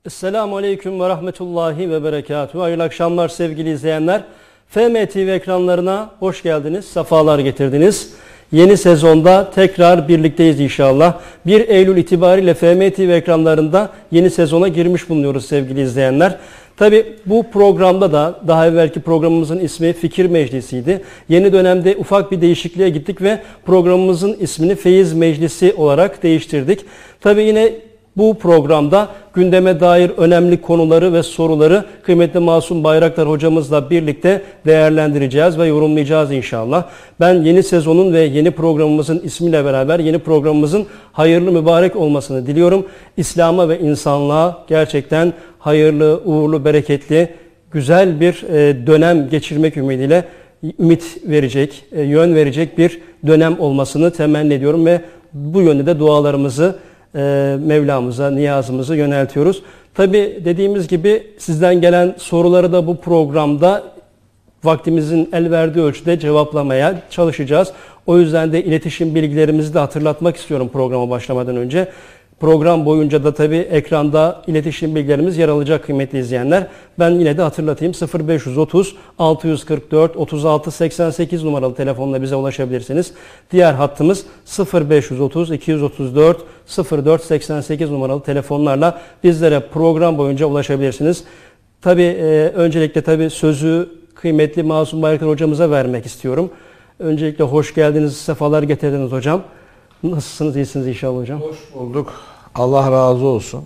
Esselamu Aleyküm ve Rahmetullahi ve Berekatuhu. Hayırlı akşamlar sevgili izleyenler. FM TV ekranlarına hoş geldiniz, sefalar getirdiniz. Yeni sezonda tekrar birlikteyiz inşallah. 1 Eylül itibariyle FM TV ekranlarında yeni sezona girmiş bulunuyoruz sevgili izleyenler. Tabi bu programda da daha evvelki programımızın ismi Fikir Meclisi'ydi. Yeni dönemde ufak bir değişikliğe gittik ve programımızın ismini Feyiz Meclisi olarak değiştirdik. Tabi yine bu programda gündeme dair önemli konuları ve soruları kıymetli Masum Bayraktar hocamızla birlikte değerlendireceğiz ve yorumlayacağız inşallah. Ben yeni sezonun ve yeni programımızın ismiyle beraber yeni programımızın hayırlı mübarek olmasını diliyorum. İslam'a ve insanlığa gerçekten hayırlı, uğurlu, bereketli, güzel bir dönem geçirmek ümidiyle ümit verecek, yön verecek bir dönem olmasını temenni ediyorum ve bu yönde de dualarımızı Mevlamıza, niyazımızı yöneltiyoruz. Tabi dediğimiz gibi sizden gelen soruları da bu programda vaktimizin el verdiği ölçüde cevaplamaya çalışacağız. O yüzden de iletişim bilgilerimizi de hatırlatmak istiyorum programa başlamadan önce. Program boyunca da tabi ekranda iletişim bilgilerimiz yer alacak kıymetli izleyenler. Ben yine de hatırlatayım. 0530 644 36 88 numaralı telefonla bize ulaşabilirsiniz. Diğer hattımız 0530 234 04 88 numaralı telefonlarla bizlere program boyunca ulaşabilirsiniz. Tabi öncelikle tabi sözü kıymetli Masum Bayraktar hocamıza vermek istiyorum. Öncelikle hoş geldiniz, sefalar getirdiniz hocam. Nasılsınız? İyisiniz inşallah hocam. Hoş bulduk. Allah razı olsun.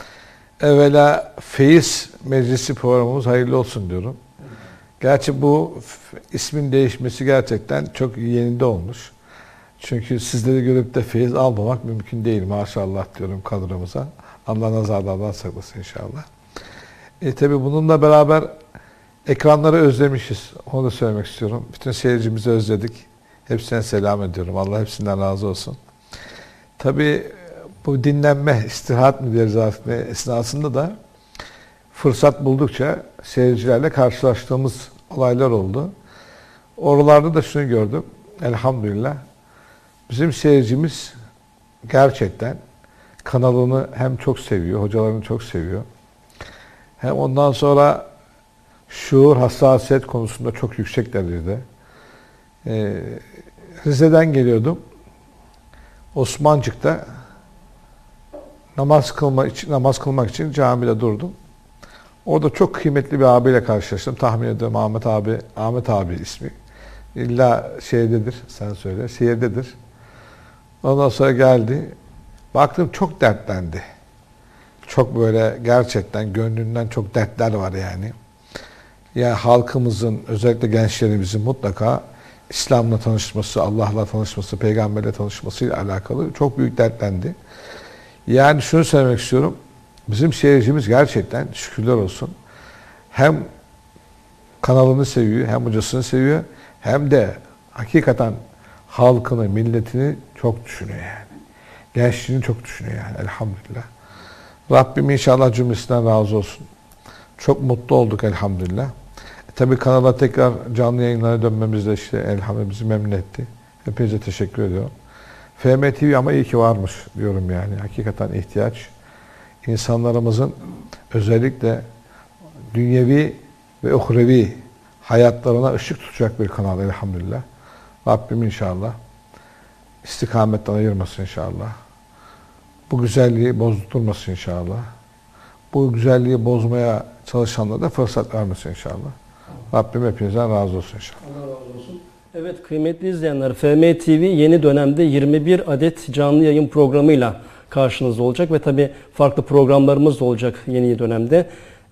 Evvela Feyiz Meclisi programımız hayırlı olsun diyorum. Gerçi bu ismin değişmesi gerçekten çok yerinde olmuş. Çünkü sizleri görüp de feyiz almamak mümkün değil. Maşallah diyorum kadromuza. Allah nazarlardan saklasın inşallah. Tabi bununla beraber ekranları özlemişiz. Onu da söylemek istiyorum. Bütün seyircimizi özledik. Hepsine selam ediyorum. Allah hepsinden razı olsun. Tabii bu dinlenme, istirahat mı deriz artık esnasında da fırsat buldukça seyircilerle karşılaştığımız olaylar oldu. Oralarda da şunu gördüm. Elhamdülillah. Bizim seyircimiz gerçekten kanalını hem çok seviyor, hocalarını çok seviyor. Hem ondan sonra şuur, hassasiyet konusunda çok yüksek derecede. Rize'den geliyordum. Osmancık'ta namaz kılmak için camide durdum. Orada çok kıymetli bir abiyle karşılaştım. Tahmin ediyorum Ahmet abi ismi. İlla şeydedir, sen söyle, şehirdedir. Ondan sonra geldi. Baktım çok dertlendi. Çok böyle gerçekten gönlünden çok dertler var yani. Yani halkımızın, özellikle gençlerimizin mutlaka İslam'la tanışması, Allah'la tanışması, Peygamberle tanışmasıyla alakalı çok büyük dertlendi. Yani şunu söylemek istiyorum. Bizim seyircimiz gerçekten şükürler olsun. Hem kanalını seviyor, hem hocasını seviyor, hem de hakikaten halkını, milletini çok düşünüyor yani. Gençliğini çok düşünüyor yani elhamdülillah. Rabbim inşallah cümlesinden razı olsun. Çok mutlu olduk elhamdülillah. Tabii kanala tekrar canlı yayınlara dönmemiz de işte elhamdülillah bizi memnun etti. Hepinize teşekkür ediyorum. FM TV ama iyi ki varmış diyorum yani. Hakikaten ihtiyaç. İnsanlarımızın özellikle dünyevi ve uhrevi hayatlarına ışık tutacak bir kanal elhamdülillah. Rabbim inşallah istikametten ayırmasın inşallah. Bu güzelliği bozdurmasın inşallah. Bu güzelliği bozmaya çalışanlara da fırsat vermesin inşallah. Rabbim hepinizden razı olsun inşallah. Allah razı olsun. Evet kıymetli izleyenler, FM TV yeni dönemde 21 adet canlı yayın programıyla karşınızda olacak ve tabii farklı programlarımız da olacak yeni dönemde.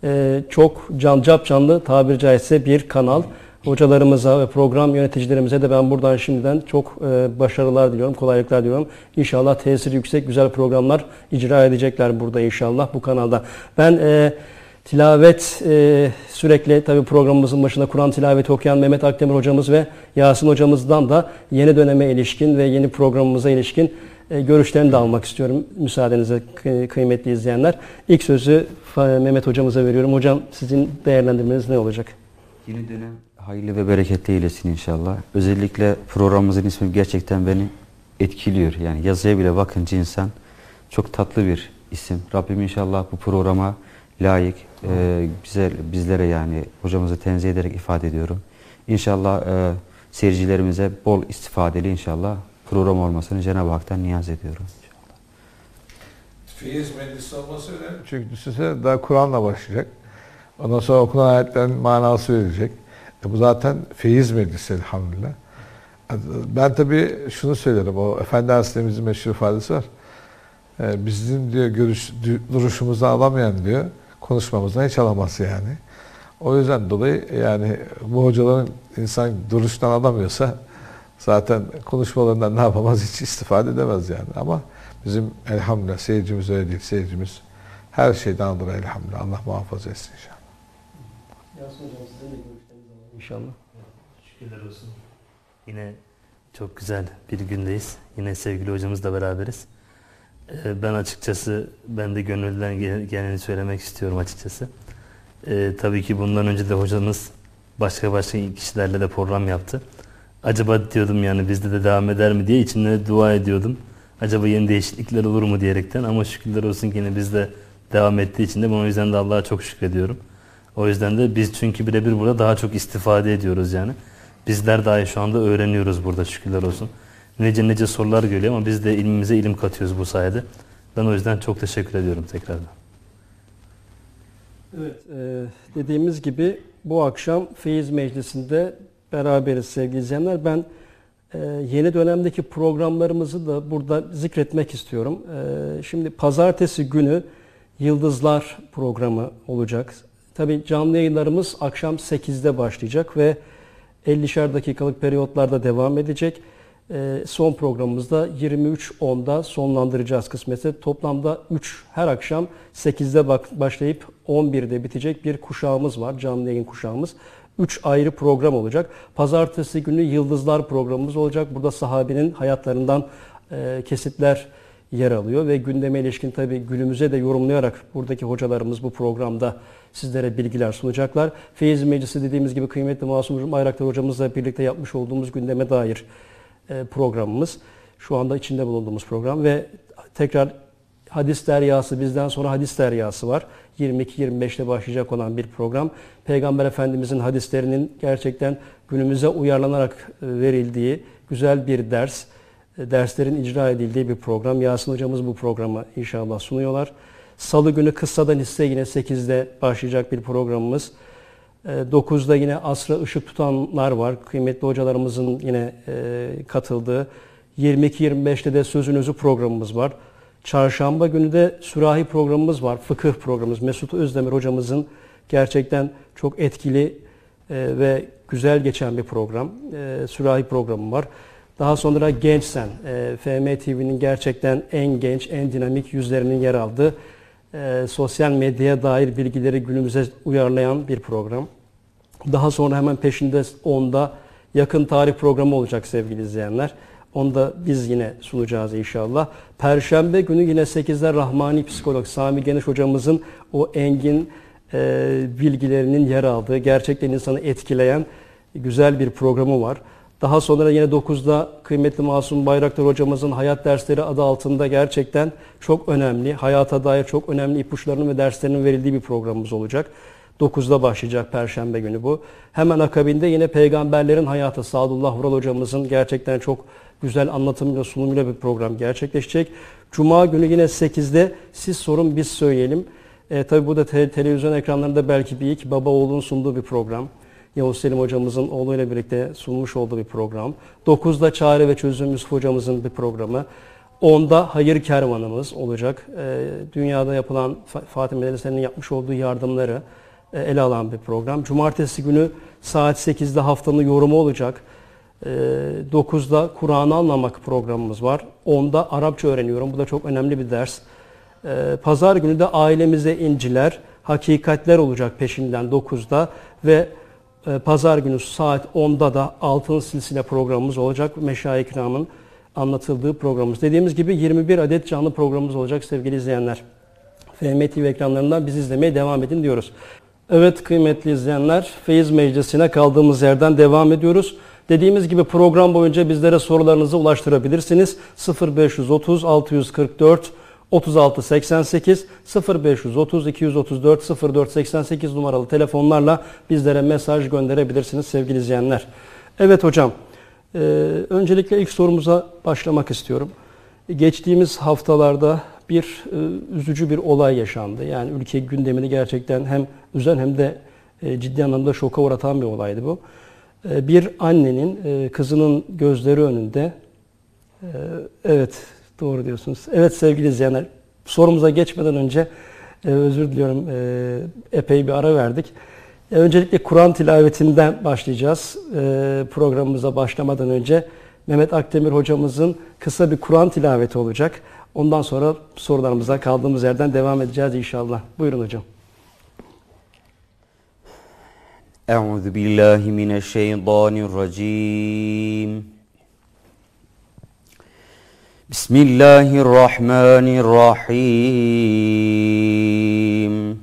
Çok canlı tabiri caizse bir kanal. Hocalarımıza ve program yöneticilerimize de ben buradan şimdiden çok başarılar diliyorum, kolaylıklar diliyorum. İnşallah tesiri yüksek, güzel programlar icra edecekler burada inşallah bu kanalda. Ben tilavet sürekli tabii programımızın başında Kur'an tilaveti okuyan Mehmet Akdemir hocamız ve Yasin hocamızdan da yeni döneme ilişkin ve yeni programımıza ilişkin görüşlerini de almak istiyorum müsaadenizle kıymetli izleyenler. İlk sözü Mehmet hocamıza veriyorum. Hocam sizin değerlendirmeniz ne olacak? Yeni dönem hayırlı ve bereketli eylesin inşallah. Özellikle programımızın ismi gerçekten beni etkiliyor. Yani yazıya bile bakınca insan çok tatlı bir isim. Rabbim inşallah bu programa layık, güzel, bizlere yani hocamızı tenzih ederek ifade ediyorum. İnşallah seyircilerimize bol istifadeli inşallah program olmasını Cenab-ı Hak'tan niyaz ediyorum. Feyiz meclisi olması önemli. Çünkü düşünsene daha Kur'an'la başlayacak. Ondan sonra okunan ayetlerin manası verilecek. Bu zaten feyiz meclisi elhamdülillah. Ben tabii şunu söylerim. O Efendi Hazretlerimizin meşhur ifadesi var. Bizim diyor duruşumuzu alamayan diyor konuşmamızdan hiç alamaz yani. O yüzden dolayı yani bu hocaların insan duruştan alamıyorsa zaten konuşmalarından ne yapamaz, hiç istifade edemez yani. Ama bizim elhamdülillah seyircimiz öyle değil. Seyircimiz her şeyden alır elhamdülillah. Allah muhafaza etsin inşallah. Yasin Hocam sizin de görüşleriniz alalım inşallah. Şükürler olsun. Yine çok güzel bir gündeyiz. Yine sevgili hocamızla beraberiz. Ben açıkçası, ben de gönülden geleni söylemek istiyorum açıkçası. Tabii ki bundan önce de hocamız başka kişilerle de program yaptı. Acaba diyordum yani bizde de devam eder mi diye içimde dua ediyordum. Acaba yeni değişiklikler olur mu diyerekten, ama şükürler olsun ki yine bizde devam ettiği için de ben o yüzden de Allah'a çok şükrediyorum. O yüzden de biz çünkü birebir burada daha çok istifade ediyoruz yani. Bizler dahi şu anda öğreniyoruz burada, şükürler olsun. Nice sorular geliyor ama biz de ilmimize ilim katıyoruz bu sayede. Ben o yüzden çok teşekkür ediyorum tekrardan. Evet, dediğimiz gibi bu akşam Feyiz Meclisi'nde beraberiz sevgili izleyenler. Ben yeni dönemdeki programlarımızı da burada zikretmek istiyorum. Şimdi pazartesi günü Yıldızlar programı olacak. Tabii canlı yayınlarımız akşam 8'de başlayacak ve 50'şer dakikalık periyotlarda devam edecek. Son programımızda 23.10'da sonlandıracağız kısmetse. Toplamda 3 her akşam 8'de başlayıp 11'de bitecek bir kuşağımız var. Canlı yayın kuşağımız. 3 ayrı program olacak. Pazartesi günü Yıldızlar programımız olacak. Burada sahabenin hayatlarından kesitler yer alıyor ve gündeme ilişkin tabii günümüze de yorumlayarak buradaki hocalarımız bu programda sizlere bilgiler sunacaklar. Feyiz Meclisi dediğimiz gibi kıymetli Masum Bayraktar hocamızla birlikte yapmış olduğumuz gündeme dair programımız. Şu anda içinde bulunduğumuz program ve tekrar Hadis Deryası, bizden sonra Hadis Deryası var. 22-25'te başlayacak olan bir program. Peygamber Efendimizin hadislerinin gerçekten günümüze uyarlanarak verildiği güzel bir ders. Derslerin icra edildiği bir program. Yasin hocamız bu programı inşallah sunuyorlar. Salı günü Kıssadan Hisse yine 8'de başlayacak bir programımız. 9'da yine Asra ışık tutanlar var. Kıymetli hocalarımızın yine katıldığı. 22-25'te de Sözünüzü programımız var. Çarşamba günü de Sürahi programımız var. Fıkıh programımız. Mesut Özdemir hocamızın gerçekten çok etkili ve güzel geçen bir program. Sürahi programı var. Daha sonra Gençsen, FM TV'nin gerçekten en genç, en dinamik yüzlerinin yer aldığı sosyal medyaya dair bilgileri günümüze uyarlayan bir program. Daha sonra hemen peşinde 10'da yakın tarih programı olacak sevgili izleyenler. Onu da biz yine sunacağız inşallah. Perşembe günü yine 8'de Rahmani Psikolog Sami Geniş hocamızın o engin bilgilerinin yer aldığı, gerçekten insanı etkileyen güzel bir programı var. Daha sonra yine 9'da kıymetli Masum Bayraktar hocamızın hayat dersleri adı altında gerçekten çok önemli, hayata dair çok önemli ipuçlarının ve derslerinin verildiği bir programımız olacak. 9'da başlayacak Perşembe günü bu. Hemen akabinde yine Peygamberlerin Hayatı Sadullah Vural hocamızın gerçekten çok güzel anlatımıyla, sunumuyla bir program gerçekleşecek. Cuma günü yine 8'de Siz Sorun Biz Söyleyelim. Tabii bu da televizyon ekranlarında belki bir ilk, baba oğlun sunduğu bir program. Yavuz Selim hocamızın oğluyla birlikte sunmuş olduğu bir program. 9'da Çare ve Çözüm Yusuf hocamızın bir programı. 10'da Hayır Kervanımız olacak. Dünyada yapılan Fatih Medresesi'nin yapmış olduğu yardımları ele alan bir program. Cumartesi günü saat 8'de haftanın yorumu olacak. 9'da Kur'an'ı anlamak programımız var. 10'da Arapça öğreniyorum. Bu da çok önemli bir ders. Pazar günü de Ailemize İnciler, Hakikatler olacak peşinden 9'da ve Pazar günü saat 10'da da Altın Silsile programımız olacak. Meşayih-i Kiram'ın anlatıldığı programımız. Dediğimiz gibi 21 adet canlı programımız olacak sevgili izleyenler. FM TV ekranlarından bizi izlemeye devam edin diyoruz. Evet kıymetli izleyenler, Feyiz Meclisi'ne kaldığımız yerden devam ediyoruz. Dediğimiz gibi program boyunca bizlere sorularınızı ulaştırabilirsiniz. 0530 644 3688 0530 234 0488 numaralı telefonlarla bizlere mesaj gönderebilirsiniz sevgili izleyenler. Evet hocam, öncelikle ilk sorumuza başlamak istiyorum. Geçtiğimiz haftalarda üzücü bir olay yaşandı. Yani ülke gündemini gerçekten hem üzen hem de ciddi anlamda şoka uğratan bir olaydı bu. Bir annenin kızının gözleri önünde, evet doğru diyorsunuz. Evet sevgili izleyenler, sorumuza geçmeden önce özür diliyorum, epey bir ara verdik. Öncelikle Kur'an tilavetinden başlayacağız. Programımıza başlamadan önce Mehmet Akdemir hocamızın kısa bir Kur'an tilaveti olacak. Ondan sonra sorularımıza kaldığımız yerden devam edeceğiz inşallah. Buyurun hocam. Euzu billahi mineşşeytanirracim. Bismillahirrahmanirrahim.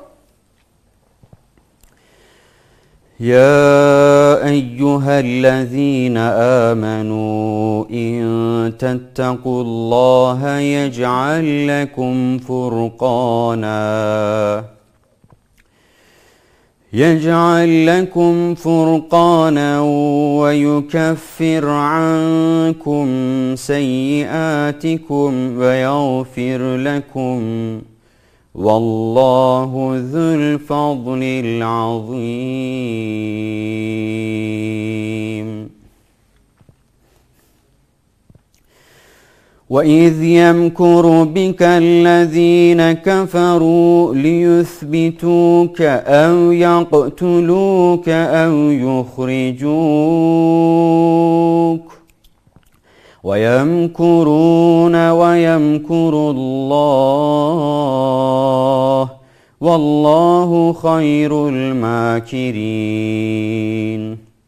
Ya eyyühellezine amenu in tettekullaha yec'al lekum furqana. يجعل لكم فرقانا ويكفر عنكم سيئاتكم ويغفر لكم والله ذو الفضل العظيم وَإِذْ يَمْكُرُ بِكَ الَّذِينَ كَفَرُوا لِيُثْبِتُوكَ أَوْ يَقْتُلُوكَ أَوْ يُخْرِجُوكَ وَيَمْكُرُونَ وَيَمْكُرُ اللَّهُ وَاللَّهُ خَيْرُ الْمَاكِرِينَ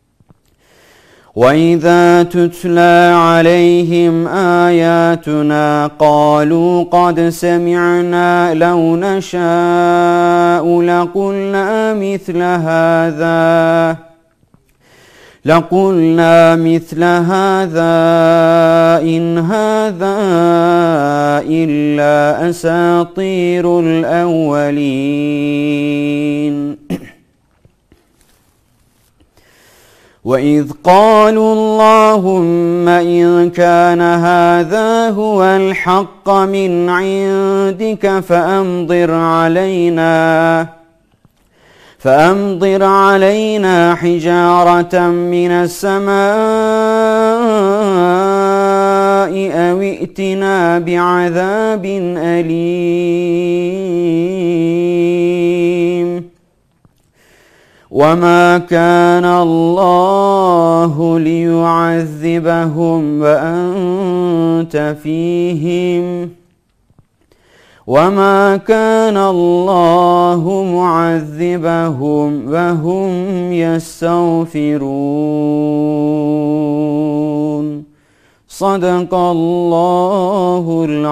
وَإِذَا تُتْلَى عَلَيْهِمْ آيَاتُنَا قَالُوا قَدْ سَمِعْنَا لَوْ نَشَاءُ لَقُلْنَا مِثْلَ هَذَا إِنْ هَذَا إِلَّا أَسَاطِيرُ الْأَوَّلِينَ وَإِذْ قَالُوا اللَّهُمَّ إِنْ كَانَ هَذَا هُوَ الْحَقَّ مِنْ عِنْدِكَ فَأَمْطِرْ عَلَيْنَا حِجَارَةً مِنَ السَّمَاءِ أَوْ ائْتِنَا بِعَذَابٍ أَلِيمٍ وَمَا كَانَ اللَّهُ لِيُعَذِّبَهُمْ وَأَنْتَ فِيهِمْ وَمَا كَانَ اللَّهُ مُعَذِّبَهُمْ وَهُمْ يَسْتَغْفِرُونَ صَدَقَ اللّٰهُ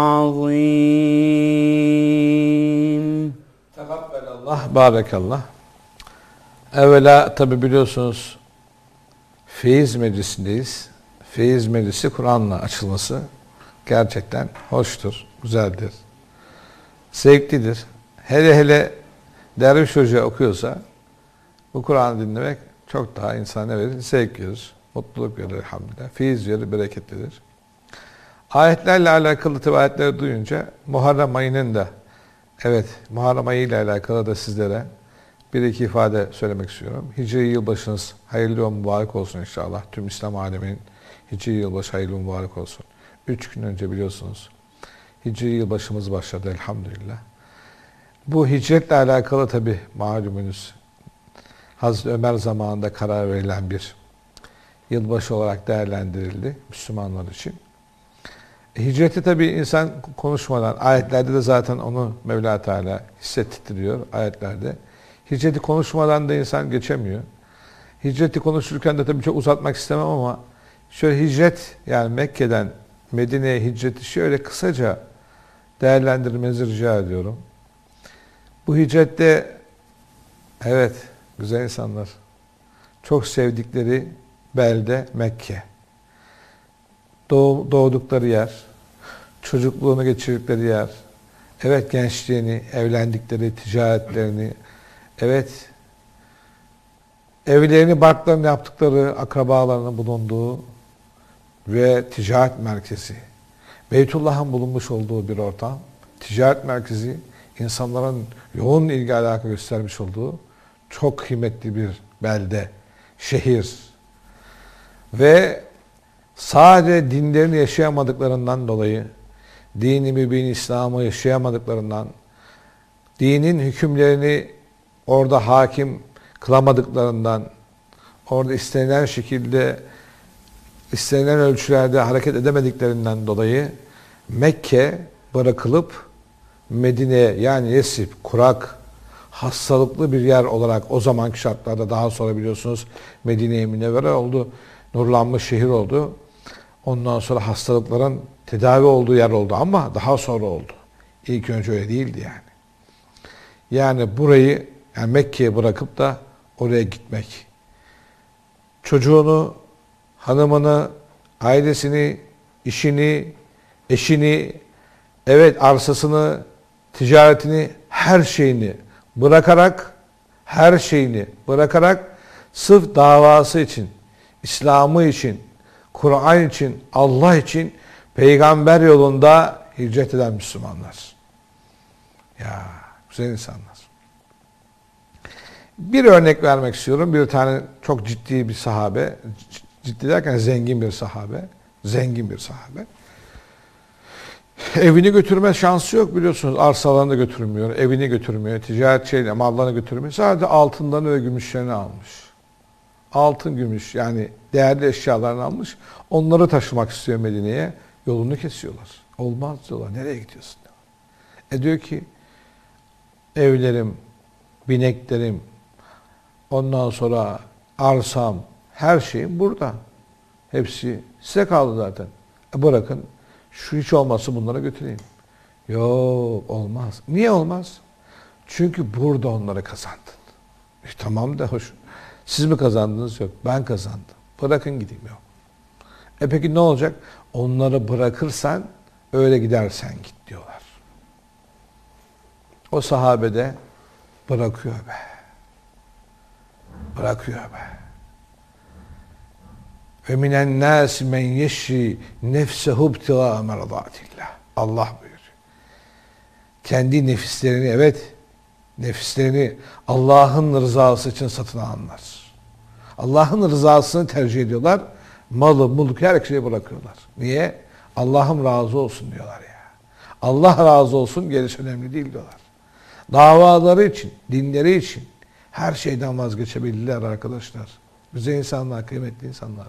الْعَظِيمُ. Tekabbelallah, barakallah. Evvela tabi biliyorsunuz feyiz meclisindeyiz. Feyiz meclisi Kur'an'la açılması gerçekten hoştur, güzeldir, zevklidir. Hele derviş hoca okuyorsa bu Kur'an'ı dinlemek çok daha insana verir, zevk verir, mutluluk verir elhamdülillah. Feyiz verir, bereketlidir. Ayetlerle alakalı ayetleri duyunca Muharrem ayının da Muharrem ayı ile alakalı da sizlere bir iki ifade söylemek istiyorum. Hicri yılbaşınız hayırlı ve mübarek olsun inşallah. Tüm İslam aleminin Hicri yılbaşı hayırlı ve mübarek olsun. 3 gün önce biliyorsunuz Hicri yılbaşımız başladı elhamdülillah. Bu hicretle alakalı tabi malumunuz Hazreti Ömer zamanında karar verilen bir yılbaşı olarak değerlendirildi Müslümanlar için. Hicreti tabi insan konuşmadan, ayetlerde de zaten onu Mevla Teala hissettiriyor ayetlerde. Hicreti konuşmadan da insan geçemiyor. Hicreti konuşurken de tabii çok uzatmak istemem ama şöyle hicret, yani Mekke'den Medine'ye hicreti şöyle kısaca değerlendirmenizi rica ediyorum. Bu hicrette güzel insanlar çok sevdikleri belde Mekke. Doğdukları yer, çocukluğunu geçirdikleri yer, evet gençliğini, evlendikleri, ticaretlerini, evet evlerini, barklarını yaptıkları, akrabalarının bulunduğu ve ticaret merkezi, Beytullah'ın bulunmuş olduğu bir ortam, ticaret merkezi, insanların yoğun ilgi alaka göstermiş olduğu çok kıymetli bir belde, şehir ve sadece dinlerini yaşayamadıklarından dolayı, dini mübin İslam'ı yaşayamadıklarından, dinin hükümlerini orada hakim kılamadıklarından, orada istenilen şekilde, istenilen ölçülerde hareket edemediklerinden dolayı Mekke bırakılıp Medine'ye, yani Yesrib, kurak, hastalıklı bir yer olarak o zamanki şartlarda, daha sonra biliyorsunuz Medine-i Münevvere oldu, nurlanmış şehir oldu. Ondan sonra hastalıkların tedavi olduğu yer oldu ama daha sonra oldu. İlk önce öyle değildi yani. Yani burayı, yani Mekke'ye bırakıp da oraya gitmek. Çocuğunu, hanımını, ailesini, işini, eşini, evet arsasını, ticaretini, her şeyini bırakarak sırf davası için, İslam'ı için, Kur'an için, Allah için peygamber yolunda hicret eden Müslümanlar. Ya güzel insanlar. Bir örnek vermek istiyorum. Bir tane çok ciddi bir sahabe, ciddi derken zengin bir sahabe. Evini götürme şansı yok biliyorsunuz. Arsalarını da götürmüyor, evini götürmüyor, ticaret mallarını götürmüyor. Sadece altınlarını ve gümüşlerini almış. Altın, gümüş, yani değerli eşyalarını almış. Onları taşımak istiyor Medine'ye. Yolunu kesiyorlar. Olmaz diyorlar. Nereye gidiyorsun diyorlar. Diyor ki evlerim, bineklerim, ondan sonra arsam, her şeyim burada. Hepsi size kaldı zaten. Bırakın şu hiç olmazsa bunlara götüreyim. Yok olmaz. Niye olmaz? Çünkü burada onları kazandın. Tamam da hoş. Siz mi kazandınız? Yok. Ben kazandım. Bırakın gideyim. Yok. Peki ne olacak? Onları bırakırsan öyle gidersen git diyorlar. O sahabe de bırakıyor be. Bırakıyor be. Ve minen nâsi men yeşri nefsehu ibtigâ meradatillah. Allah buyuruyor. Kendi nefislerini, evet, nefislerini Allah'ın rızası için satın alanlar. Allah'ın rızasını tercih ediyorlar. Malı, mulk, her şeyi bırakıyorlar. Niye? Allah'ım razı olsun diyorlar ya. Allah razı olsun, gerisi önemli değil diyorlar. Davaları için, dinleri için her şeyden vazgeçebilirler arkadaşlar. Güzel insanlar, kıymetli insanlar.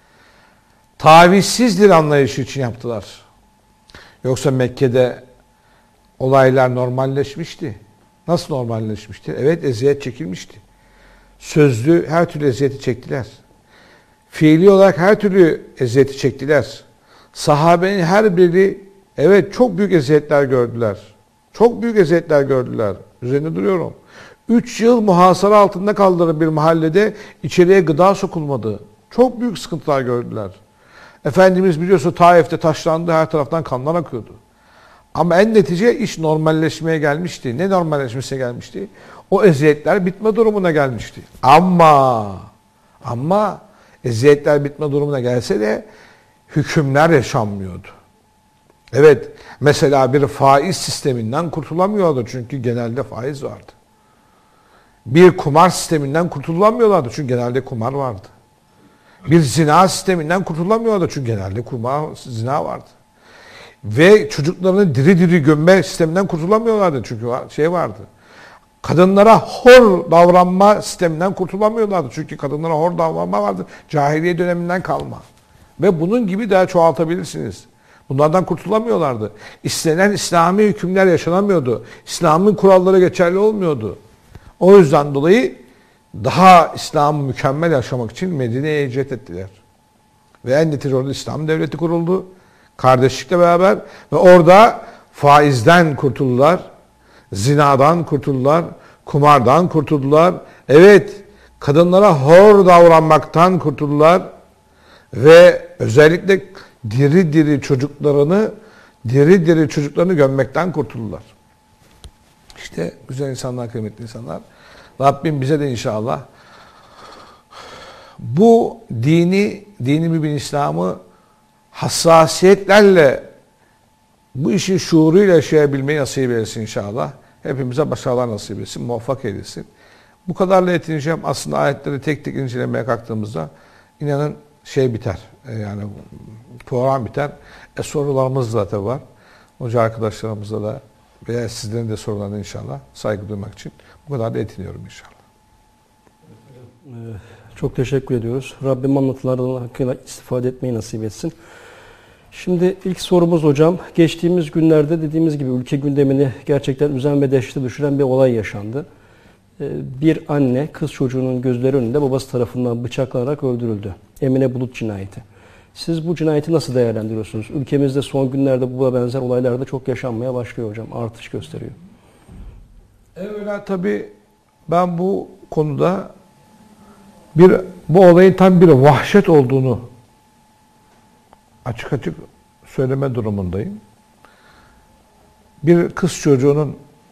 Tavizsizdir anlayışı için yaptılar. Yoksa Mekke'de olaylar normalleşmişti. Nasıl normalleşmişti? Evet, eziyet çekilmişti. Sözlü her türlü eziyeti çektiler. Fiili olarak her türlü eziyeti çektiler. Sahabenin her biri evet çok büyük eziyetler gördüler. Çok büyük eziyetler gördüler. Üzerinde duruyorum. 3 yıl muhasara altında kaldığı bir mahallede içeriye gıda sokulmadı. Çok büyük sıkıntılar gördüler. Efendimiz biliyorsun Taif'te taşlandı, her taraftan kanlar akıyordu. Ama en netice iş normalleşmeye gelmişti. Ne normalleşmesine gelmişti? O eziyetler bitme durumuna gelmişti. Ama eziyetler bitme durumuna gelse de hükümler yaşanmıyordu. Evet, mesela bir faiz sisteminden kurtulamıyordu çünkü genelde faiz vardı. Bir kumar sisteminden kurtulamıyorlardı çünkü genelde kumar vardı. Bir zina sisteminden kurtulamıyorlardı çünkü genelde zina vardı. Ve çocuklarını diri diri gömme sisteminden kurtulamıyorlardı çünkü şey vardı. Kadınlara hor davranma sisteminden kurtulamıyorlardı çünkü kadınlara hor davranma vardı. Cahiliye döneminden kalma. Ve bunun gibi daha çoğaltabilirsiniz. Bunlardan kurtulamıyorlardı. İstenen İslami hükümler yaşanamıyordu. İslam'ın kuralları geçerli olmuyordu. O yüzden dolayı daha İslam'ı mükemmel yaşamak için Medine'ye hicret ettiler. Ve en netice orada İslam devleti kuruldu. Kardeşlikle beraber ve orada faizden kurtuldular. Zinadan kurtuldular. Kumardan kurtuldular. Evet, kadınlara hor davranmaktan kurtuldular. Ve özellikle diri diri çocuklarını Diri diri çocuklarını gömmekten kurtuldular. İşte güzel insanlar, kıymetli insanlar. Rabbim bize de inşallah bu dini mübin İslam'ı hassasiyetlerle, bu işin şuuruyla yaşayabilmeyi nasip eylesin inşallah. Hepimize başarılar nasip etsin, muvaffak eylesin. Bu kadarla yetineceğim. Aslında ayetleri tek tek incelemeye kalktığımızda inanın biter. Yani program biter. Sorularımız da tabii var. Hoca arkadaşlarımızla da veya sizlerin de sorularına inşallah saygı duymak için bu kadar da yetiniyorum inşallah. Çok teşekkür ediyoruz. Rabbim anlatılardan hakkıyla istifade etmeyi nasip etsin. Şimdi ilk sorumuz hocam. Geçtiğimiz günlerde dediğimiz gibi ülke gündemini gerçekten üzen ve dehşete düşüren bir olay yaşandı. Bir anne kız çocuğunun gözleri önünde babası tarafından bıçaklanarak öldürüldü. Emine Bulut cinayeti. Siz bu cinayeti nasıl değerlendiriyorsunuz? Ülkemizde son günlerde bu benzer olaylar da çok yaşanmaya başlıyor hocam. Artış gösteriyor. Evvela tabii ben bu konuda bu olayın tam bir vahşet olduğunu açık açık söyleme durumundayım. Bir kız çocuğunun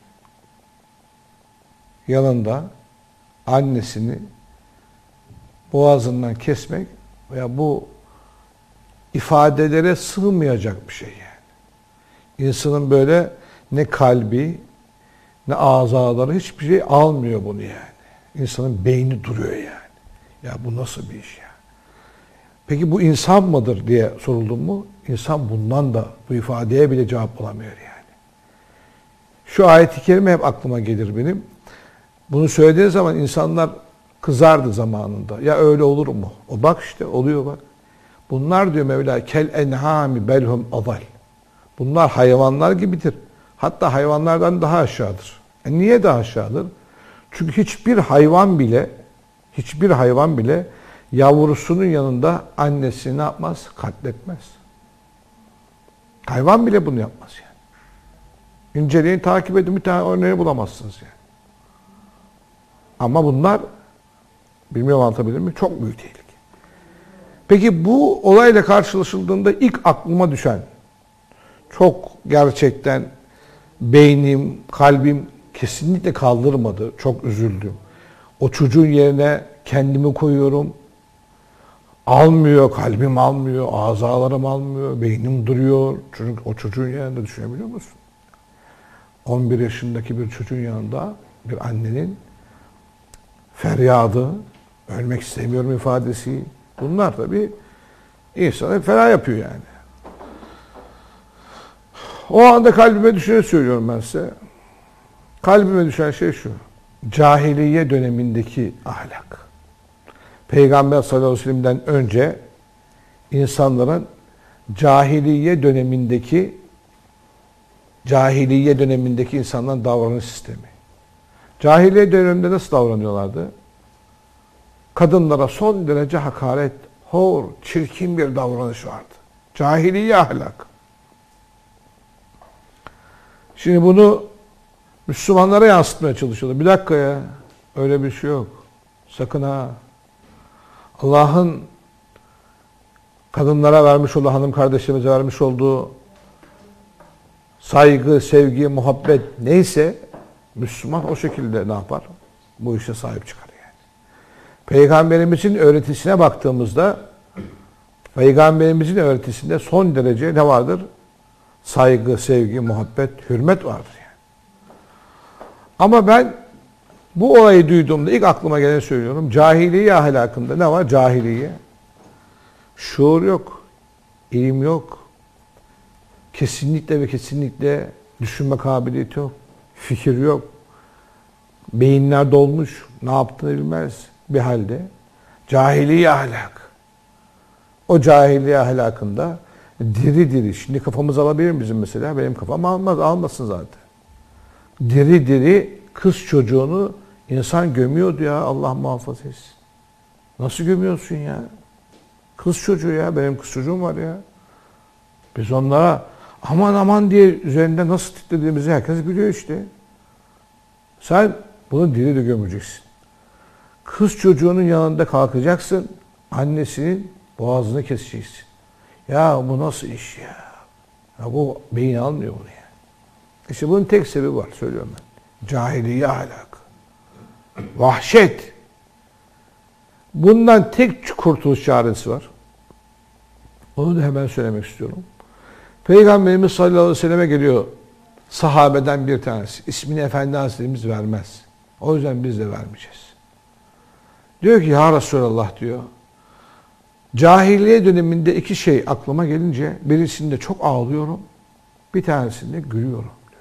yanında annesini boğazından kesmek veya bu ifadelere sığmayacak bir şey yani. İnsanın böyle ne kalbi ne azaları hiçbir şey almıyor bunu yani. İnsanın beyni duruyor yani. Ya bu nasıl bir iş ya? Peki bu insan mıdır diye soruldu mu? İnsan bundan da bu ifadeye bile cevap bulamıyor yani. Şu ayet-i kerime hep aklıma gelir benim. Bunu söylediği zaman insanlar kızardı zamanında. Ya öyle olur mu? O bak işte oluyor bak. Bunlar diyor Mevla kel enhami belhum adal. Bunlar hayvanlar gibidir. Hatta hayvanlardan daha aşağıdır. Niye daha aşağıdır? Çünkü hiçbir hayvan bile yavrusunun yanında annesini ne yapmaz? Katletmez. Hayvan bile bunu yapmaz yani. İnceleyin, takip edin, bir tane örneği bulamazsınız yani. Ama bunlar, bilmiyorum anlatabildim mi? Çok büyük tehlike. Peki bu olayla karşılaşıldığında ilk aklıma düşen, çok gerçekten beynim, kalbim kesinlikle kaldırmadı. Çok üzüldüm. O çocuğun yerine kendimi koyuyorum. Almıyor, kalbim almıyor, azalarım almıyor, beynim duruyor. Çünkü o çocuğun yanında düşünebiliyor musun? 11 yaşındaki bir çocuğun yanında bir annenin feryadı, ölmek istemiyorum ifadesi. Bunlar tabii insanı fena yapıyor yani. O anda kalbime düşeni söylüyorum ben size. Kalbime düşen şey şu. Cahiliye dönemindeki ahlak. Peygamber sallallahu aleyhi ve sellem'den önce insanların cahiliye dönemindeki insanların davranış sistemi. Cahiliye döneminde nasıl davranıyorlardı? Kadınlara son derece hakaret, hor, çirkin bir davranış vardı. Cahiliye ahlak. Şimdi bunu Müslümanlara yansıtmaya çalışıyorlar. Bir dakika ya, öyle bir şey yok. Sakın ha. Allah'ın kadınlara vermiş olduğu, hanım kardeşlerimize vermiş olduğu saygı, sevgi, muhabbet neyse Müslüman o şekilde ne yapar? Bu işe sahip çıkar yani. Peygamberimizin öğretisine baktığımızda Peygamberimizin öğretisinde son derece ne vardır? Saygı, sevgi, muhabbet, hürmet vardır yani. Ama ben bu olayı duyduğumda ilk aklıma gelen söylüyorum. Cahiliye ahlakında ne var? Cahiliye. Şuur yok. İlim yok. Kesinlikle ve kesinlikle düşünme kabiliyeti yok. Fikir yok. Beyinler dolmuş. Ne yaptığını bilmez bir halde. Cahiliye ahlak. O cahiliye ahlakında diri diri. Şimdi kafamız alabilir mi bizim mesela? Benim kafam almaz. Almasın zaten. Diri diri kız çocuğunu insan gömüyordu ya, Allah muhafaza etsin. Nasıl gömüyorsun ya? Kız çocuğu ya, benim kız çocuğum var ya. Biz onlara aman aman diye üzerinde nasıl titrediğimizi herkes biliyor işte. Sen bunu diri de gömeceksin. Kız çocuğunun yanında kalkacaksın, annesinin boğazını keseceksin. Ya bu nasıl iş ya? Ya bu beyin almıyor bunu yani. İşte bunun tek sebebi var, söylüyorum ben. Cahiliye ahlakı. Vahşet. Bundan tek kurtuluş çaresi var. Onu da hemen söylemek istiyorum. Peygamberimiz sallallahu aleyhi ve selleme geliyor sahabeden bir tanesi. İsmini Efendi Hazretlerimiz vermez. O yüzden biz de vermeyeceğiz. Diyor ki ya Resulallah diyor. Cahiliye döneminde iki şey aklıma gelince birisinde çok ağlıyorum. Bir tanesinde gülüyorum diyor.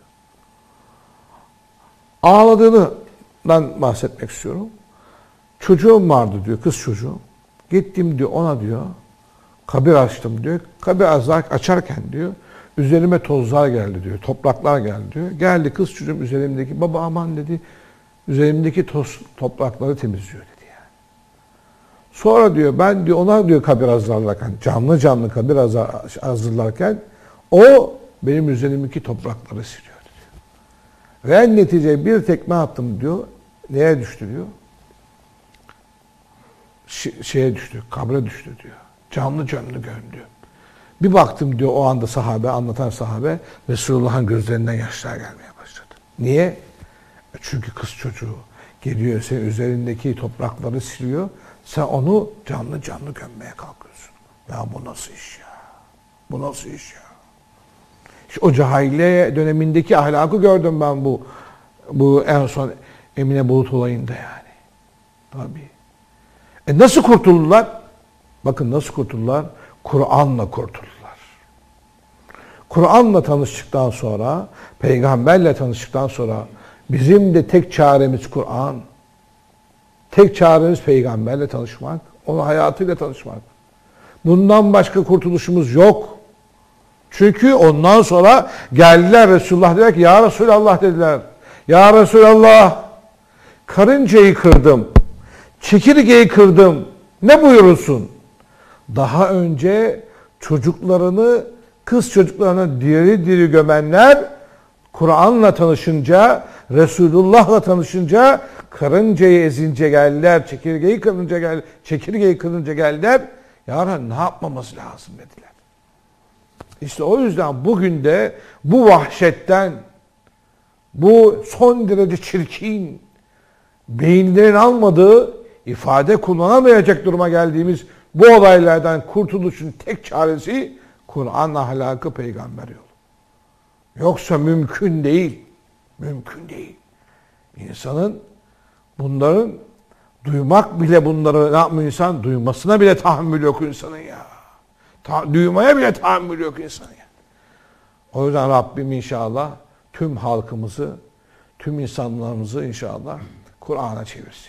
Ağladığından bahsetmek istiyorum. Çocuğum vardı diyor, kız çocuğum. Gittim diyor ona diyor. Kabir açtım diyor. Kabir açarken diyor. Üzerime tozlar geldi diyor. Topraklar geldi diyor. Geldi kız çocuğum üzerimdeki. Baba aman dedi. Üzerimdeki toprakları temizliyor dedi yani. Sonra diyor ben diyor ona diyor kabir hazırlarken canlı canlı kabir hazırlarken o benim üzerimdeki toprakları siliyor diyor. Ve en netice bir tekme attım diyor. Neye düştü diyor? Şeye düştü. Kabre düştü diyor. Canlı canlı gördü. Bir baktım diyor o anda sahabe, anlatan sahabe Resulullah'ın gözlerinden yaşlar gelmeye başladı. Niye? Çünkü kız çocuğu geliyor senin üzerindeki toprakları siliyor. Sen onu canlı canlı gömmeye kalkıyorsun. Ya bu nasıl iş ya? Bu nasıl iş ya? İşte o cahiliye dönemindeki ahlakı gördüm ben bu en son Emine Bulut olayında yani. Tabii. Nasıl kurtuldular? Bakın nasıl kurtuldular? Kur'an'la kurtuldular. Kur'an'la tanıştıktan sonra, peygamberle tanıştıktan sonra bizim de tek çaremiz Kur'an. Tek çaremiz peygamberle tanışmak, onun hayatıyla tanışmak. Bundan başka kurtuluşumuz yok. Çünkü ondan sonra geldiler Resulullah dediler ki ya Resulallah dediler. Ya Resulallah karıncayı kırdım. Çekirgeyi kırdım. Ne buyurursun? Daha önce çocuklarını, kız çocuklarını diri diri gömenler Kur'an'la tanışınca, Resulullah'la tanışınca karıncayı ezince geldiler, çekirgeyi kırınca geldiler. Yarın ne yapmamız lazım dediler. İşte o yüzden bugün de bu vahşetten, bu son derece çirkin, beyinlerin almadığı, ifade kullanamayacak duruma geldiğimiz bu olaylardan kurtuluşun tek çaresi Kur'an ahlakı, peygamber yolu. Yoksa mümkün değil. Mümkün değil. İnsanın bunların duymak bile bunları ne yapmıyor insan? Duymasına bile tahammül yok insanın ya. Duymaya bile tahammül yok insanın ya. O yüzden Rabbim inşallah tüm halkımızı, tüm insanlarımızı inşallah Kur'an'a çevirsin.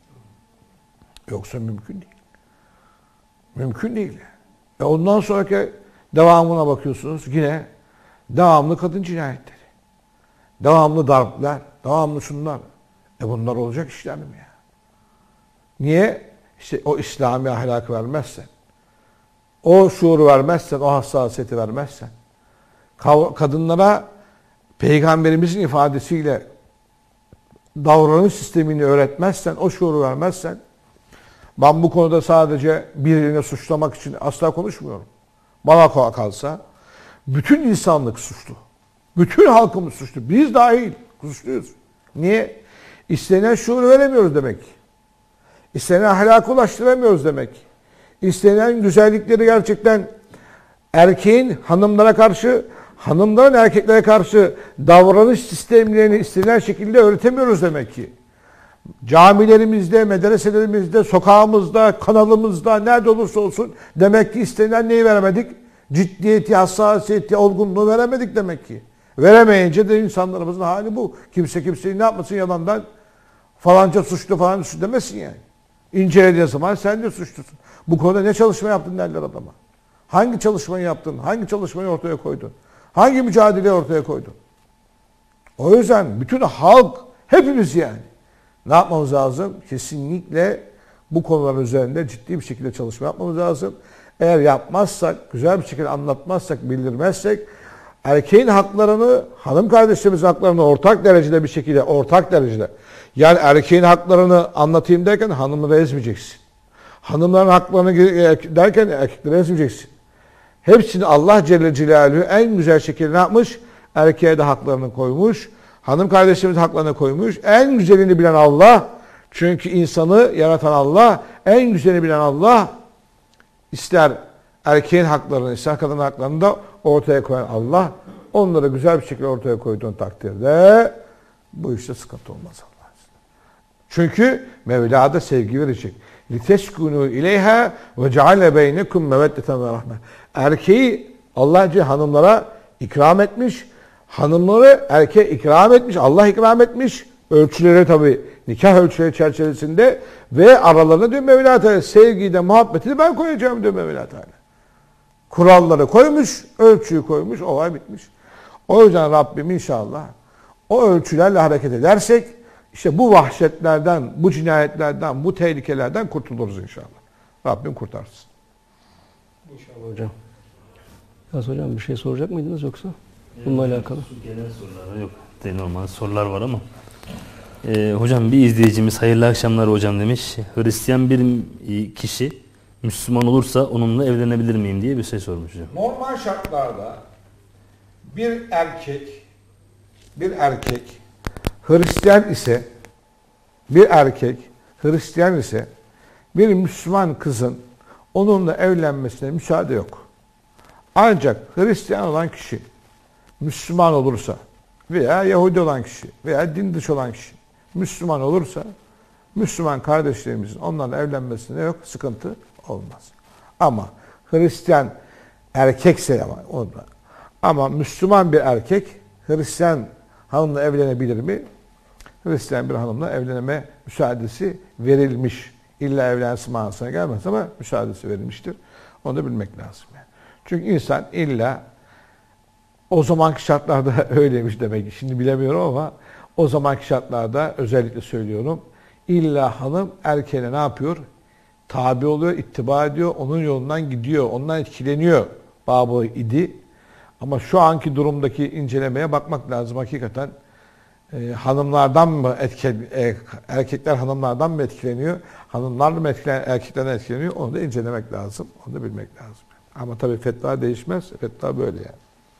Yoksa mümkün değil. Mümkün değil. Ondan sonraki devamına bakıyorsunuz yine devamlı kadın cinayetleri. Devamlı darplar, devamlı şunlar. Bunlar olacak işler mi ya? Niye? İşte o İslami ahlakı vermezsen, o şuuru vermezsen, o hassasiyeti vermezsen, kadınlara Peygamberimizin ifadesiyle davranış sistemini öğretmezsen, o şuuru vermezsen, ben bu konuda sadece biririni suçlamak için asla konuşmuyorum. Bana kalsa bütün insanlık suçlu. Bütün halkımız suçlu. Biz dahil suçluyuz. Niye? İstenen şuuru veremiyoruz demek. İstenen ahlakı ulaştıramıyoruz demek. İstenen güzellikleri gerçekten erkeğin hanımlara karşı, hanımların erkeklere karşı davranış sistemlerini istenen şekilde öğretemiyoruz demek ki. Camilerimizde, medreselerimizde, sokağımızda, kanalımızda, nerede olursa olsun demek ki istenen neyi veremedik? Ciddiyeti, hassasiyeti, olgunluğu veremedik demek ki. Veremeyince de insanlarımızın hali bu. Kimse kimseyi ne yapmasın yalandan falanca suçlu falan suçlu demesin yani. İncelediğin zaman sen de suçlusun. Bu konuda ne çalışma yaptın derler adama. Hangi çalışmayı yaptın? Hangi çalışmayı ortaya koydun? Hangi mücadeleyi ortaya koydun? O yüzden bütün halk, hepimiz yani. Ne yapmamız lazım? Kesinlikle bu konular üzerinde ciddi bir şekilde çalışma yapmamız lazım. Eğer yapmazsak, güzel bir şekilde anlatmazsak, bildirmezsek, erkeğin haklarını, hanım kardeşlerimizin haklarını ortak derecede, yani erkeğin haklarını anlatayım derken hanımları ezmeyeceksin. Hanımların haklarını derken erkekleri ezmeyeceksin. Hepsini Allah Celle Celaluhu en güzel şekilde ne yapmış? Erkeğe de haklarını koymuş. Hanım kardeşimiz haklarını koymuş. En güzelini bilen Allah. Çünkü insanı yaratan Allah. En güzelini bilen Allah. İster erkeğin haklarını, ister kadının haklarını da ortaya koyan Allah. Onları güzel bir şekilde ortaya koyduğun takdirde bu işte sıkıntı olmaz Allah. Çünkü Mevla'da sevgi verecek. لِتَسْكُنُوا اِلَيْهَا وَجَعَلَ بَيْنَكُمْ مَوَدَّةً وَرَحْمَةً. Erkeği Allah hanımlara ikram etmiş. Hanımları erkeğe ikram etmiş. Allah ikram etmiş. Ölçüleri tabii nikah ölçüleri çerçevesinde ve aralarına diyor Mevla Teala sevgiyi de muhabbeti de ben koyacağım diyor Mevla Teala. Kuralları koymuş, ölçüyü koymuş, olay bitmiş. O yüzden Rabbim inşallah o ölçülerle hareket edersek işte bu vahşetlerden, bu cinayetlerden, bu tehlikelerden kurtuluruz inşallah. Rabbim kurtarsın. İnşallah hocam. Yaz hocam bir şey soracak mıydınız yoksa? Bununla alakalı. Genel sorular yok. Normal sorular var ama. Hocam bir izleyicimiz hayırlı akşamlar hocam demiş. Hristiyan bir kişi Müslüman olursa onunla evlenebilir miyim diye bir şey sormuş hocam. Normal şartlarda bir erkek Hristiyan ise bir Müslüman kızın onunla evlenmesine müsaade yok. Ancak Hristiyan olan kişi Müslüman olursa veya Yahudi olan kişi veya din dışı olan kişi Müslüman olursa Müslüman kardeşlerimizin onlarla evlenmesine yok, sıkıntı olmaz. Ama Hristiyan erkekse ama Müslüman bir erkek Hristiyan hanımla evlenebilir mi? Hristiyan bir hanımla evlenme müsaadesi verilmiş. İlla evlensin manasına gelmez ama müsaadesi verilmiştir. Onu da bilmek lazım. Yani. Çünkü insan illa o zamanki şartlarda öyleymiş demek ki. Şimdi bilemiyorum ama o zamanki şartlarda özellikle söylüyorum. İlla hanım erkeğine ne yapıyor? Tabi oluyor, ittiba ediyor, onun yolundan gidiyor, ondan etkileniyor babı idi. Ama şu anki durumdaki incelemeye bakmak lazım hakikaten. Hanımlardan mı erkekler hanımlardan mı etkileniyor? Hanımlar mı erkeklerden etkileniyor? Onu da incelemek lazım. Onu da bilmek lazım. Ama tabii fetva değişmez. Fetva böyle yani.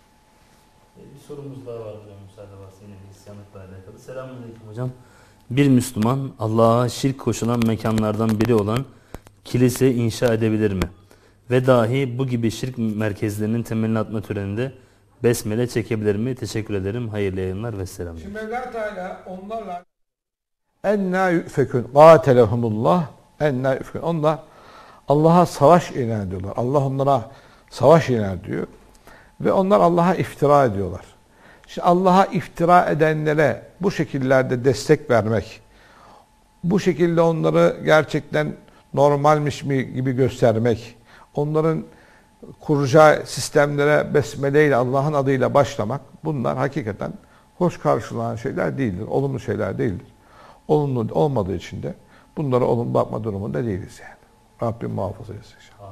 Bir sorumuz daha var hocam. Müsaade varsa yine Hristiyanlıkla alakalı. Selamünaleyküm hocam. Bir Müslüman Allah'a şirk koşulan mekanlardan biri olan kilise inşa edebilir mi? Ve dahi bu gibi şirk merkezlerinin temelini atma töreninde besmele çekebilir mi? Teşekkür ederim. Hayırlı yayınlar ve selamlar. Şimdi Mevla Teala onlarla enna yüfekün qatelehumullah enna yüfekün. Onlar Allah'a savaş ilan ediyorlar. Allah onlara savaş ilan ediyor. Ve onlar Allah'a iftira ediyorlar. Şimdi Allah'a iftira edenlere bu şekillerde destek vermek, bu şekilde onları gerçekten normalmiş mi gibi göstermek, onların kuracağı sistemlere besmeleyle Allah'ın adıyla başlamak, bunlar hakikaten hoş karşılanan şeyler değildir, olumlu şeyler değildir. Olumlu olmadığı için de bunlara olumlu bakma durumunda değiliz yani. Rabbim muhafaza etsin inşallah.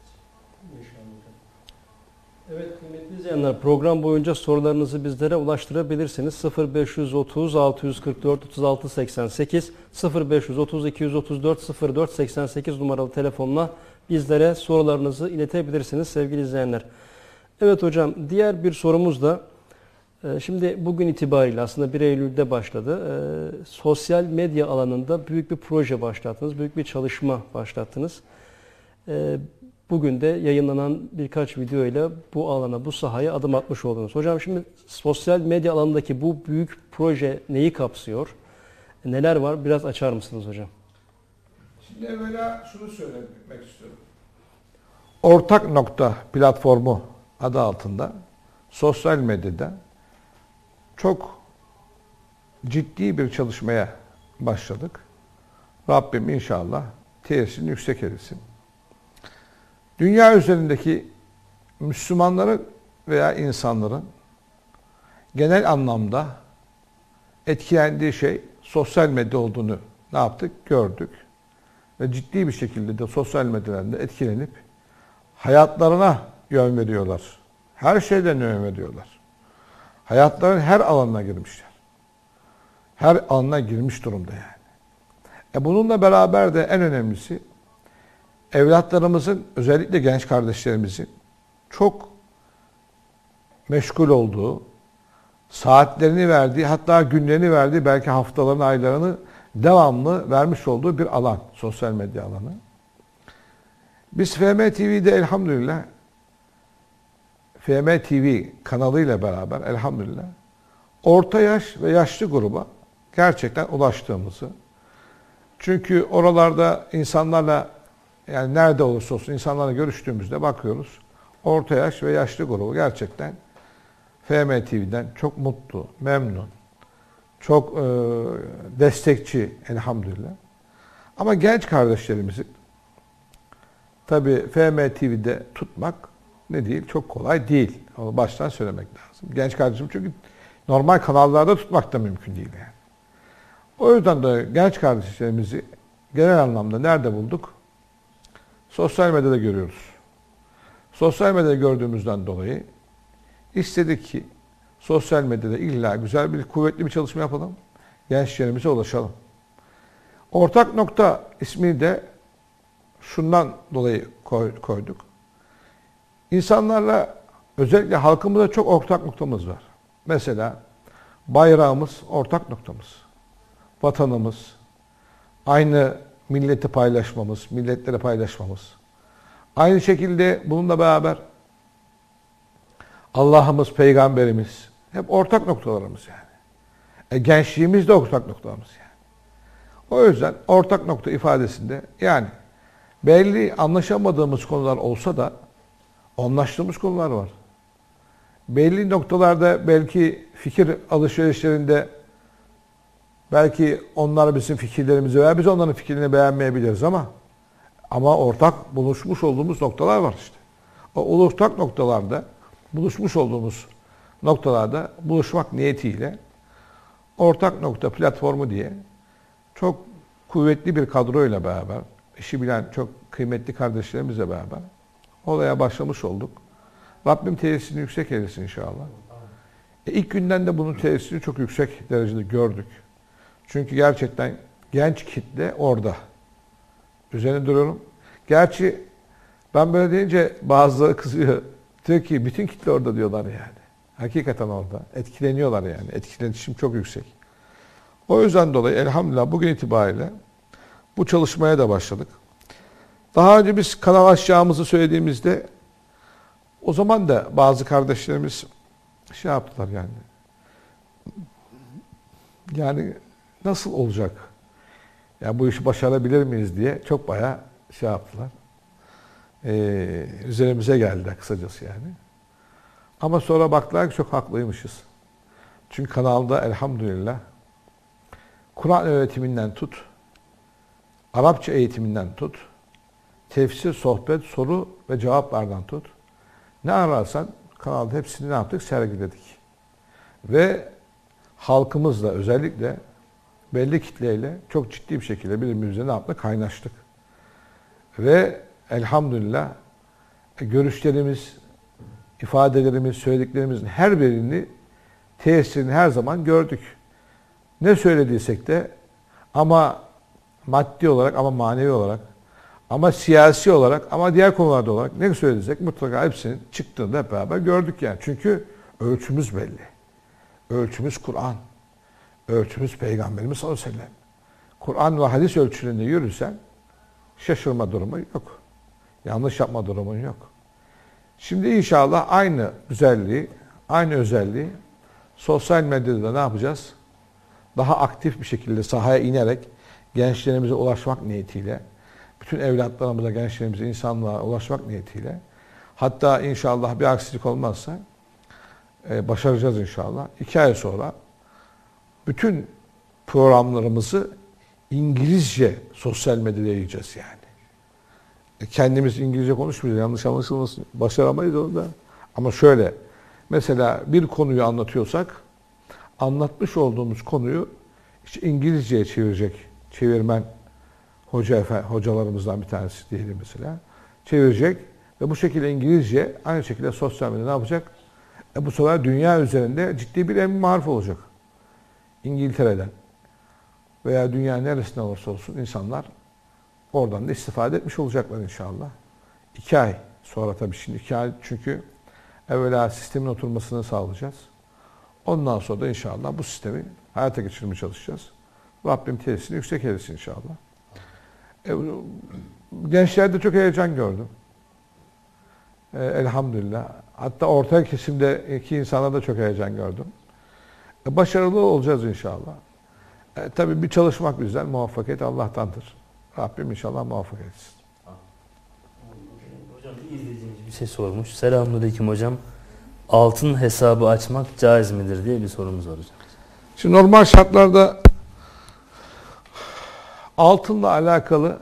Evet kıymetli izleyenler, program boyunca sorularınızı bizlere ulaştırabilirsiniz. 0530 644 36 88 0530 234 04 88 numaralı telefonla bizlere sorularınızı iletebilirsiniz sevgili izleyenler. Evet hocam, diğer bir sorumuz da şimdi bugün itibariyle aslında 1 Eylül'de başladı. Sosyal medya alanında büyük bir proje başlattınız, büyük bir çalışma başlattınız. Bugün de yayınlanan birkaç video ile bu alana, bu sahaya adım atmış oldunuz. Hocam şimdi sosyal medya alanındaki bu büyük proje neyi kapsıyor? Neler var? Biraz açar mısınız hocam? Şimdi evvela şunu söylemek istiyorum. Ortak Nokta platformu adı altında sosyal medyada çok ciddi bir çalışmaya başladık. Rabbim inşallah tesirini yüksek etsin. Dünya üzerindeki Müslümanların veya insanların genel anlamda etkilendiği şey sosyal medya olduğunu ne yaptık? Gördük. Ve ciddi bir şekilde de sosyal medyalarında etkilenip hayatlarına yön veriyorlar. Her şeyden yön veriyorlar. Hayatların her alanına girmişler. Her alanına girmiş durumda yani. Bununla beraber de en önemlisi evlatlarımızın, özellikle genç kardeşlerimizin çok meşgul olduğu, saatlerini verdiği, hatta günlerini verdiği, belki haftalarını, aylarını devamlı vermiş olduğu bir alan, sosyal medya alanı. Biz FM TV'de elhamdülillah, FM TV kanalıyla beraber elhamdülillah orta yaş ve yaşlı gruba gerçekten ulaştığımızı, çünkü oralarda insanlarla, yani nerede olursa olsun insanlarla görüştüğümüzde bakıyoruz, orta yaş ve yaşlı grubu gerçekten FM TV'den çok mutlu, memnun, çok destekçi elhamdülillah. Ama genç kardeşlerimizi tabii FM TV'de tutmak ne değil, çok kolay değil. Onu baştan söylemek lazım. Genç kardeşim çünkü normal kanallarda tutmak da mümkün değil yani. O yüzden de genç kardeşlerimizi genel anlamda nerede bulduk? Sosyal medyada görüyoruz. Sosyal medyada gördüğümüzden dolayı istedik ki sosyal medyada illa güzel bir, kuvvetli bir çalışma yapalım. Gençlerimize ulaşalım. Ortak nokta ismini de şundan dolayı koyduk. İnsanlarla, özellikle halkımızda çok ortak noktamız var. Mesela bayrağımız ortak noktamız. Vatanımız, aynı milleti paylaşmamız, milletleri paylaşmamız. Aynı şekilde bununla beraber Allah'ımız, Peygamberimiz hep ortak noktalarımız yani. Gençliğimiz de ortak noktalarımız yani. O yüzden ortak nokta ifadesinde yani belli anlaşamadığımız konular olsa da anlaştığımız konular var. Belli noktalarda belki fikir alışverişlerinde belki onlar bizim fikirlerimizi veya biz onların fikirlerini beğenmeyebiliriz ama ortak buluşmuş olduğumuz noktalar var işte. O ortak noktalarda, buluşmuş olduğumuz noktalarda buluşmak niyetiyle ortak nokta platformu diye çok kuvvetli bir kadroyla beraber, işi bilen çok kıymetli kardeşlerimizle beraber olaya başlamış olduk. Rabbim tesirini yüksek eylesin inşallah. İlk günden de bunun tesirini çok yüksek derecede gördük. Çünkü gerçekten genç kitle orada. Üzerine duruyorum. Gerçi ben böyle deyince bazıları kızıyor. Diyor ki bütün kitle orada diyorlar yani. Hakikaten orada. Etkileniyorlar yani. Etkilenişim çok yüksek. O yüzden dolayı elhamdülillah bugün itibariyle bu çalışmaya da başladık. Daha önce biz kanal açacağımızı söylediğimizde o zaman da bazı kardeşlerimiz şey yaptılar yani. Yani nasıl olacak? Ya bu işi başarabilir miyiz diye çok bayağı şey yaptılar. Üzerimize geldi kısacası yani. Ama sonra baktılar ki çok haklıymışız. Çünkü kanalda elhamdülillah Kur'an öğretiminden tut, Arapça eğitiminden tut, tefsir, sohbet, soru ve cevaplardan tut. Ne ararsan kanalda hepsini ne yaptık? Sergiledik. Ve halkımızla özellikle belli kitleyle çok ciddi bir şekilde birbirimizle ne yaptık? Kaynaştık. Ve elhamdülillah görüşlerimiz, ifadelerimiz, söylediklerimizin her birini, tesirini her zaman gördük. Ne söylediysek de ama maddi olarak, ama manevi olarak, ama siyasi olarak, ama diğer konularda olarak ne söylediysek mutlaka hepsinin çıktığını hep beraber gördük yani. Çünkü ölçümüz belli. Ölçümüz Kur'an. Ölçümüz Peygamberimiz sallallahu aleyhi ve sellem. Kur'an ve hadis ölçülerinde yürürsen şaşırma durumu yok. Yanlış yapma durumun yok. Şimdi inşallah aynı güzelliği, aynı özelliği sosyal medyada ne yapacağız? Daha aktif bir şekilde sahaya inerek gençlerimize ulaşmak niyetiyle, bütün evlatlarımıza, gençlerimize, insanlığa ulaşmak niyetiyle, hatta inşallah bir aksilik olmazsa başaracağız inşallah. 2 ay sonra bütün programlarımızı İngilizce sosyal medyada yayacağız yani. Kendimiz İngilizce konuşmayacağız, yanlış anlaşılmasın, başaramayız onu da. Ama şöyle, mesela bir konuyu anlatıyorsak, anlatmış olduğumuz konuyu işte İngilizceye çevirecek çevirmen hocalarımızdan bir tanesi diyelim mesela. Çevirecek ve bu şekilde İngilizce aynı şekilde sosyal medyada ne yapacak? Bu sefer dünya üzerinde ciddi bir emri marif olacak. İngiltere'den veya dünya neresinden olursa olsun insanlar oradan da istifade etmiş olacaklar inşallah. 2 ay Sonra tabii şimdi 2 ay, çünkü evvela sistemin oturmasını sağlayacağız. Ondan sonra da inşallah bu sistemi hayata geçirmeye çalışacağız. Rabbim tesisini yüksek eylesin inşallah. Gençlerde çok heyecan gördüm. Elhamdülillah. Hatta orta kesimdeki insanlarda da çok heyecan gördüm. Başarılı olacağız inşallah. Tabii bir çalışmak güzel, muvaffakiyet Allah'tandır. Rabbim inşallah muvaffak etsin. Hocam bir izleyicimiz bir şey sormuş. Selamünaleyküm hocam. Altın hesabı açmak caiz midir diye bir sorumuz var hocam. Şimdi normal şartlarda altınla alakalı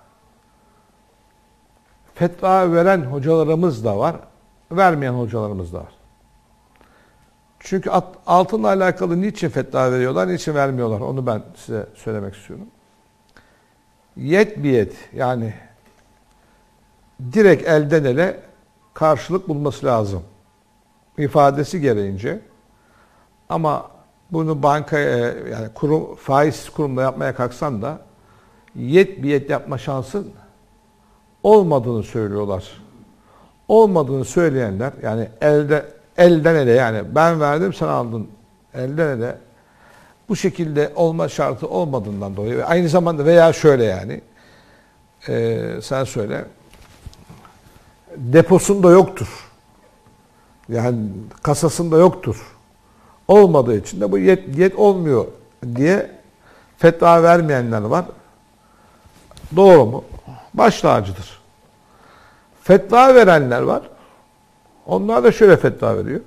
fetva veren hocalarımız da var, vermeyen hocalarımız da var. Çünkü altınla alakalı niçin fetva veriyorlar, niçin vermiyorlar onu ben size söylemek istiyorum. Yet biyet, yani direkt elden ele karşılık bulması lazım ifadesi gereğince, ama bunu bankaya, yani faiz kurumda yapmaya kalksan da yet biyet yapma şansın olmadığını söylüyorlar. Olmadığını söyleyenler, yani elden ele, yani ben verdim sen aldın elden ele, bu şekilde olma şartı olmadığından dolayı ve aynı zamanda veya şöyle, yani sen söyle, deposunda yoktur. Yani kasasında yoktur. Olmadığı için de bu yet olmuyor diye fetva vermeyenler var. Doğru mu? Baş tacıdır. Fetva verenler var. Onlar da şöyle fetva veriyor.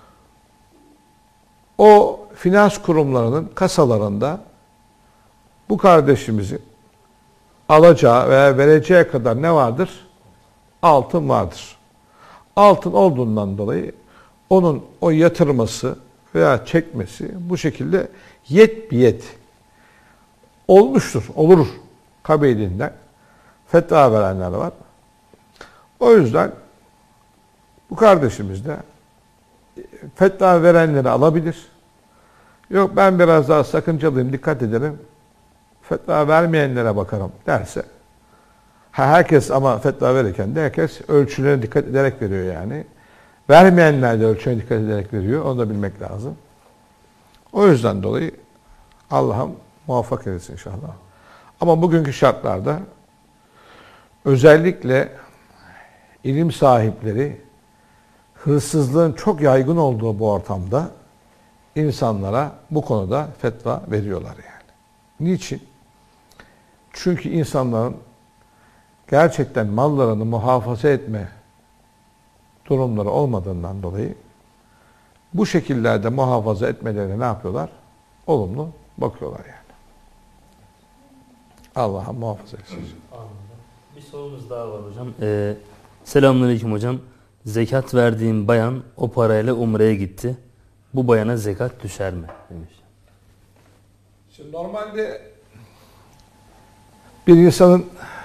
O finans kurumlarının kasalarında bu kardeşimizin alacağı veya vereceği kadar ne vardır? Altın vardır. Altın olduğundan dolayı onun o yatırması veya çekmesi bu şekilde yet biyet olmuştur, olur kabiliğinden fetva verenler var. O yüzden bu kardeşimiz de fetva verenleri alabilir. Yok ben biraz daha sakıncalıyım, dikkat ederim, fetva vermeyenlere bakarım derse, herkes ama fetva verirken de herkes ölçülerine dikkat ederek veriyor yani. Vermeyenler de ölçülerine dikkat ederek veriyor. Onu da bilmek lazım. O yüzden dolayı Allah'ım muvaffak etsin inşallah. Ama bugünkü şartlarda özellikle ilim sahipleri hırsızlığın çok yaygın olduğu bu ortamda insanlara bu konuda fetva veriyorlar yani. Niçin? Çünkü insanların gerçekten mallarını muhafaza etme durumları olmadığından dolayı bu şekillerde muhafaza etmelerine ne yapıyorlar? Olumlu bakıyorlar yani. Allah'a muhafaza etsin. Bir sorumuz daha var hocam. Selamünaleyküm hocam. Zekat verdiğim bayan o parayla umreye gitti. Bu bayana zekat düşer mi? Demiş. Şimdi normalde bir insanın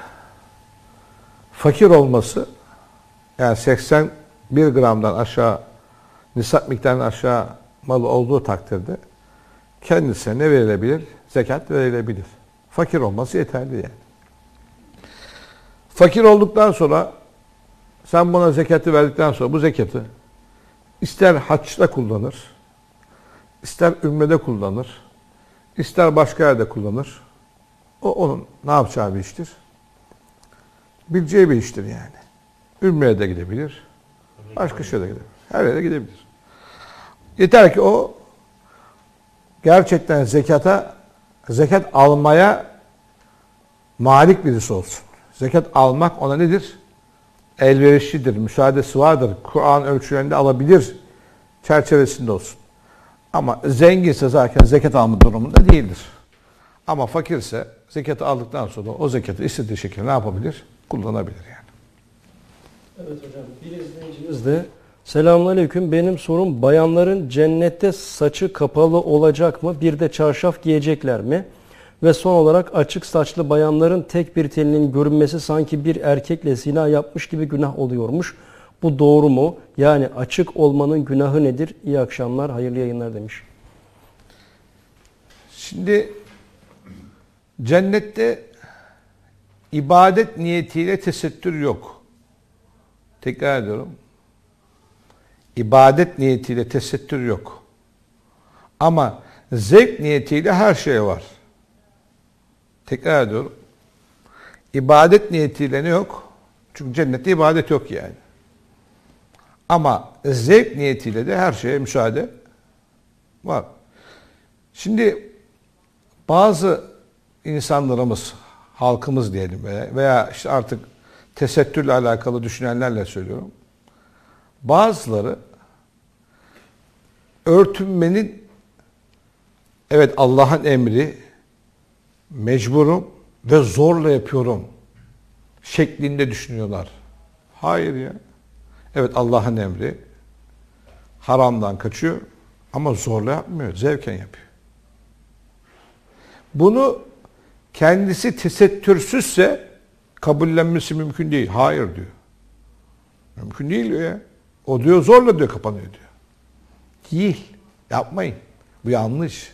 fakir olması, yani 81 gramdan aşağı, nisap miktarından aşağı malı olduğu takdirde kendisine ne verilebilir? Zekat verilebilir. Fakir olması yeterli yani. Fakir olduktan sonra sen buna zekatı verdikten sonra bu zekatı ister haçta kullanır, ister ümrede kullanır, ister başka yerde kullanır. O onun ne yapacağı bir iştir? Bileceği bir iştir yani. Ümreye de gidebilir, başka şeye de gidebilir. Her yere gidebilir. Yeter ki o gerçekten zekat almaya malik birisi olsun. Zekat almak ona nedir? Elverişlidir, müsaadesi vardır. Kur'an ölçülerinde alabilir çerçevesinde olsun. Ama zenginse zaten zekat alma durumunda değildir. Ama fakirse zekatı aldıktan sonra o zekatı istediği şekilde ne yapabilir? Kullanabilir yani. Evet hocam, bir izleyicimiz de selamünaleyküm, benim sorum bayanların cennette saçı kapalı olacak mı? Bir de çarşaf giyecekler mi? Ve son olarak açık saçlı bayanların tek bir telinin görünmesi sanki bir erkekle zina yapmış gibi günah oluyormuş. Bu doğru mu? Yani açık olmanın günahı nedir? İyi akşamlar, hayırlı yayınlar demiş. Şimdi cennette ibadet niyetiyle tesettür yok. Tekrar ediyorum. İbadet niyetiyle tesettür yok. Ama zevk niyetiyle her şey var. Tekrar ediyorum. İbadet niyetiyle ne yok? Çünkü cennette ibadet yok yani. Ama zevk niyetiyle de her şeye müsaade var. Şimdi bazı insanlarımız, halkımız diyelim veya işte artık tesettürle alakalı düşünenlerle söylüyorum. Bazıları örtünmenin evet Allah'ın emri, mecburum ve zorla yapıyorum şeklinde düşünüyorlar. Hayır ya. Evet Allah'ın emri, haramdan kaçıyor ama zorla yapmıyor, zevken yapıyor. Bunu kendisi tesettürsüzse kabullenmesi mümkün değil. Hayır diyor. Mümkün değil diyor ya. O diyor zorla diyor kapanıyor diyor. Değil. Yapmayın. Bu yanlış.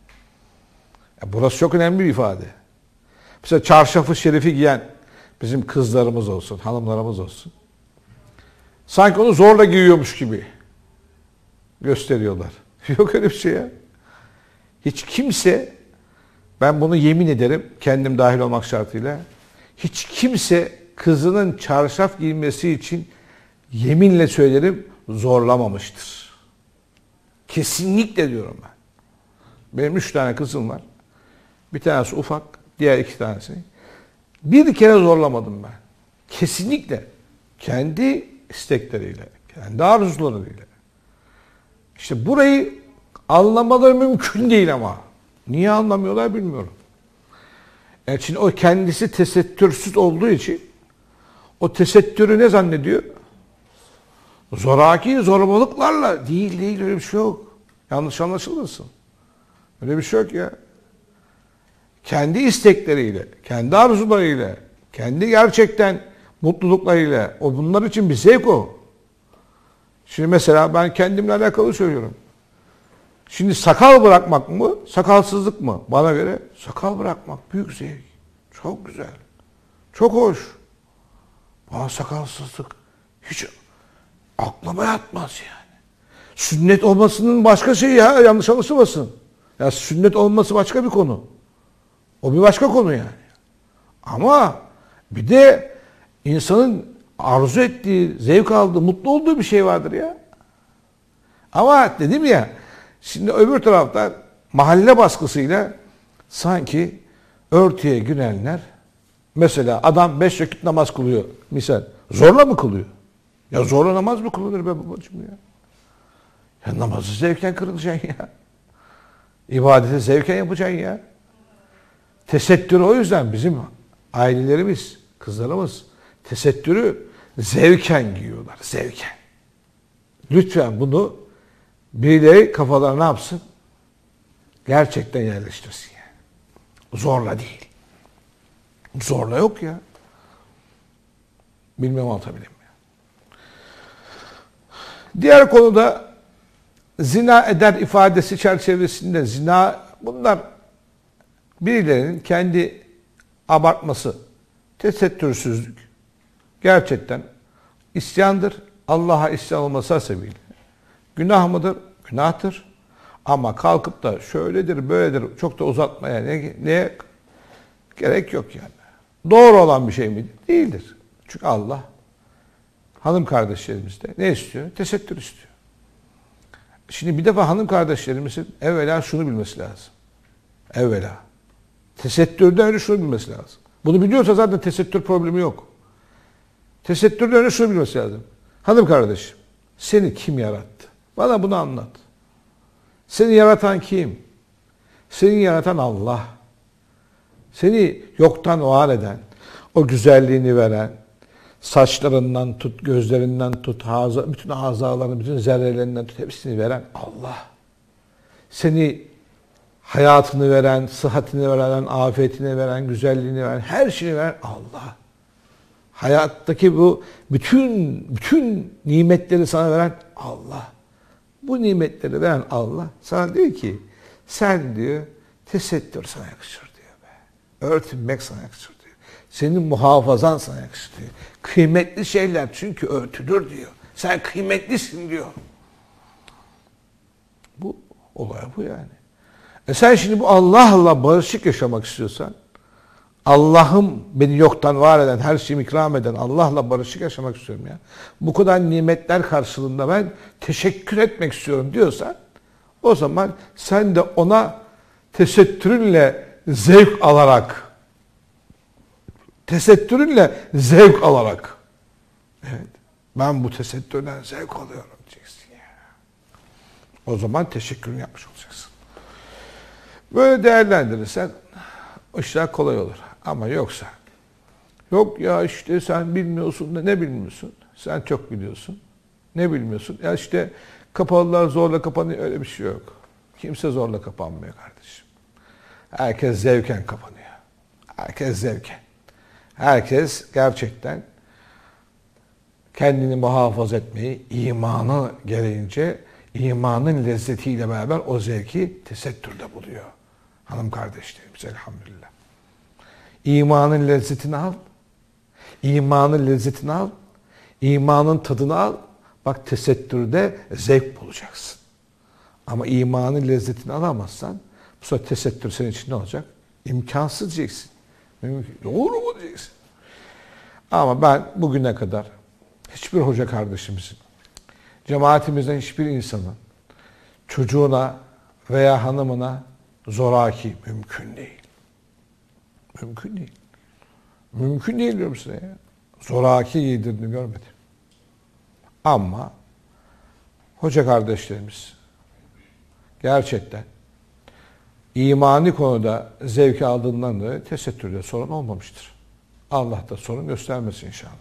Burası çok önemli bir ifade. Mesela çarşafı şerifi giyen bizim kızlarımız olsun, hanımlarımız olsun. Sanki onu zorla giyiyormuş gibi gösteriyorlar. Yok öyle bir şey ya. Hiç kimse, ben bunu yemin ederim kendim dahil olmak şartıyla, hiç kimse kızının çarşaf giymesi için yeminle söylerim zorlamamıştır. Kesinlikle diyorum ben. Benim 3 tane kızım var. Bir tanesi ufak, diğer 2 tanesi. Bir kere zorlamadım ben. Kesinlikle. Kendi istekleriyle, kendi arzularıyla. İşte burayı anlamaları mümkün değil ama. Niye anlamıyorlar bilmiyorum. Yani şimdi o kendisi tesettürsüz olduğu için o tesettürü ne zannediyor? Zoraki zorbalıklarla. Değil öyle bir şey yok. Yanlış anlaşılmasın. Öyle bir şey yok ya. Kendi istekleriyle, kendi arzularıyla, kendi gerçekten mutluluklarıyla, o bunlar için bir zevk o. Şimdi mesela ben kendimle alakalı söylüyorum. Şimdi sakal bırakmak mı, sakalsızlık mı? Bana göre sakal bırakmak büyük zevk. Çok güzel. Çok hoş. Bana sakalsızlık hiç aklıma yatmaz yani. Sünnet olmasının başka şeyi ya, yanlış anlaşılmasın. Ya sünnet olması başka bir konu. O bir başka konu yani. Ama bir de insanın arzu ettiği, zevk aldığı, mutlu olduğu bir şey vardır ya. Ama dedim ya, şimdi öbür taraftan mahalle baskısıyla sanki örtüye girenler, mesela adam 5 vakit namaz kılıyor misal. Zorla mı kılıyor? Ya zorla namaz mı kılınır be babacığım ya? Ya namazı zevken kılacaksın ya. İbadeti zevken yapacaksın ya. Tesettürü o yüzden bizim ailelerimiz, kızlarımız tesettürü zevken giyiyorlar. Zevken. Lütfen bunu birileri kafalarına ne yapsın? Gerçekten yerleştirsin yani. Zorla değil. Zorla yok ya. Bilmem anlatabildim mi? Diğer konuda zina eder ifadesi çerçevesinde zina, bunlar birilerinin kendi abartması, tesettürsüzlük gerçekten isyandır. Allah'a isyan olması sebebiyle. Günah mıdır? Günahtır. Ama kalkıp da şöyledir, böyledir, çok da uzatmaya neye gerek yok yani. Doğru olan bir şey mi? Değildir. Çünkü Allah hanım kardeşlerimiz de ne istiyor? Tesettür istiyor. Şimdi bir defa hanım kardeşlerimizin evvela şunu bilmesi lazım. Evvela. Tesettürden önce şunu bilmesi lazım. Bunu biliyorsa zaten tesettür problemi yok. Tesettürden önce şunu bilmesi lazım. Hanım kardeşim, seni kim yarattı? Bana bunu anlat. Seni yaratan kim? Seni yaratan Allah. Seni yoktan var eden, o güzelliğini veren, saçlarından tut, gözlerinden tut, bütün azalarını, bütün zerrelerinden tut, hepsini veren Allah. Seni hayatını veren, sıhhatini veren, afiyetini veren, güzelliğini veren, her şeyini veren Allah. Hayattaki bu bütün nimetleri sana veren Allah. Bu nimetleri veren Allah sana diyor ki, sen diyor tesettür sana yakışır diyor be. Örtünmek sana yakışır diyor. Senin muhafazan sana yakışır diyor. Kıymetli şeyler çünkü örtülür diyor. Sen kıymetlisin diyor. Bu olay bu yani. Sen şimdi bu Allah'la barışık yaşamak istiyorsan, Allah'ım beni yoktan var eden, her şeyimi ikram eden Allah'la barışık yaşamak istiyorum ya. Bu kadar nimetler karşılığında ben teşekkür etmek istiyorum diyorsan, o zaman sen de ona tesettürünle zevk alarak, evet, ben bu tesettürden zevk alıyorum diyeceksin ya. O zaman teşekkürünü yapmış olacaksın. Böyle değerlendirirsen o işler kolay olur. Ama yoksa, yok ya işte sen bilmiyorsun da ne bilmiyorsun? Sen çok biliyorsun. Ne bilmiyorsun? Ya işte kapalılar zorla kapanıyor. Öyle bir şey yok. Kimse zorla kapanmıyor kardeşim. Herkes zevken kapanıyor. Herkes zevken. Herkes gerçekten kendini muhafaza etmeyi, imanı gereğince, imanın lezzetiyle beraber o zevki tesettürde buluyor. Hanım kardeşlerimiz elhamdülillah. İmanın lezzetini al. İmanın lezzetini al. İmanın tadını al. Bak tesettürde zevk bulacaksın. Ama imanın lezzetini alamazsan bu sefer tesettür senin için ne olacak? İmkansız diyeceksin. Doğru mu diyeceksin? Ama ben bugüne kadar hiçbir hoca kardeşimizin, cemaatimizden hiçbir insanın çocuğuna veya hanımına zoraki mümkün değil. Mümkün değil. Mümkün değil diyorum size ya. Zoraki yedirdiğini görmedim. Ama hoca kardeşlerimiz gerçekten imani konuda zevk aldığından dolayı tesettürde sorun olmamıştır. Allah da sorun göstermesin inşallah.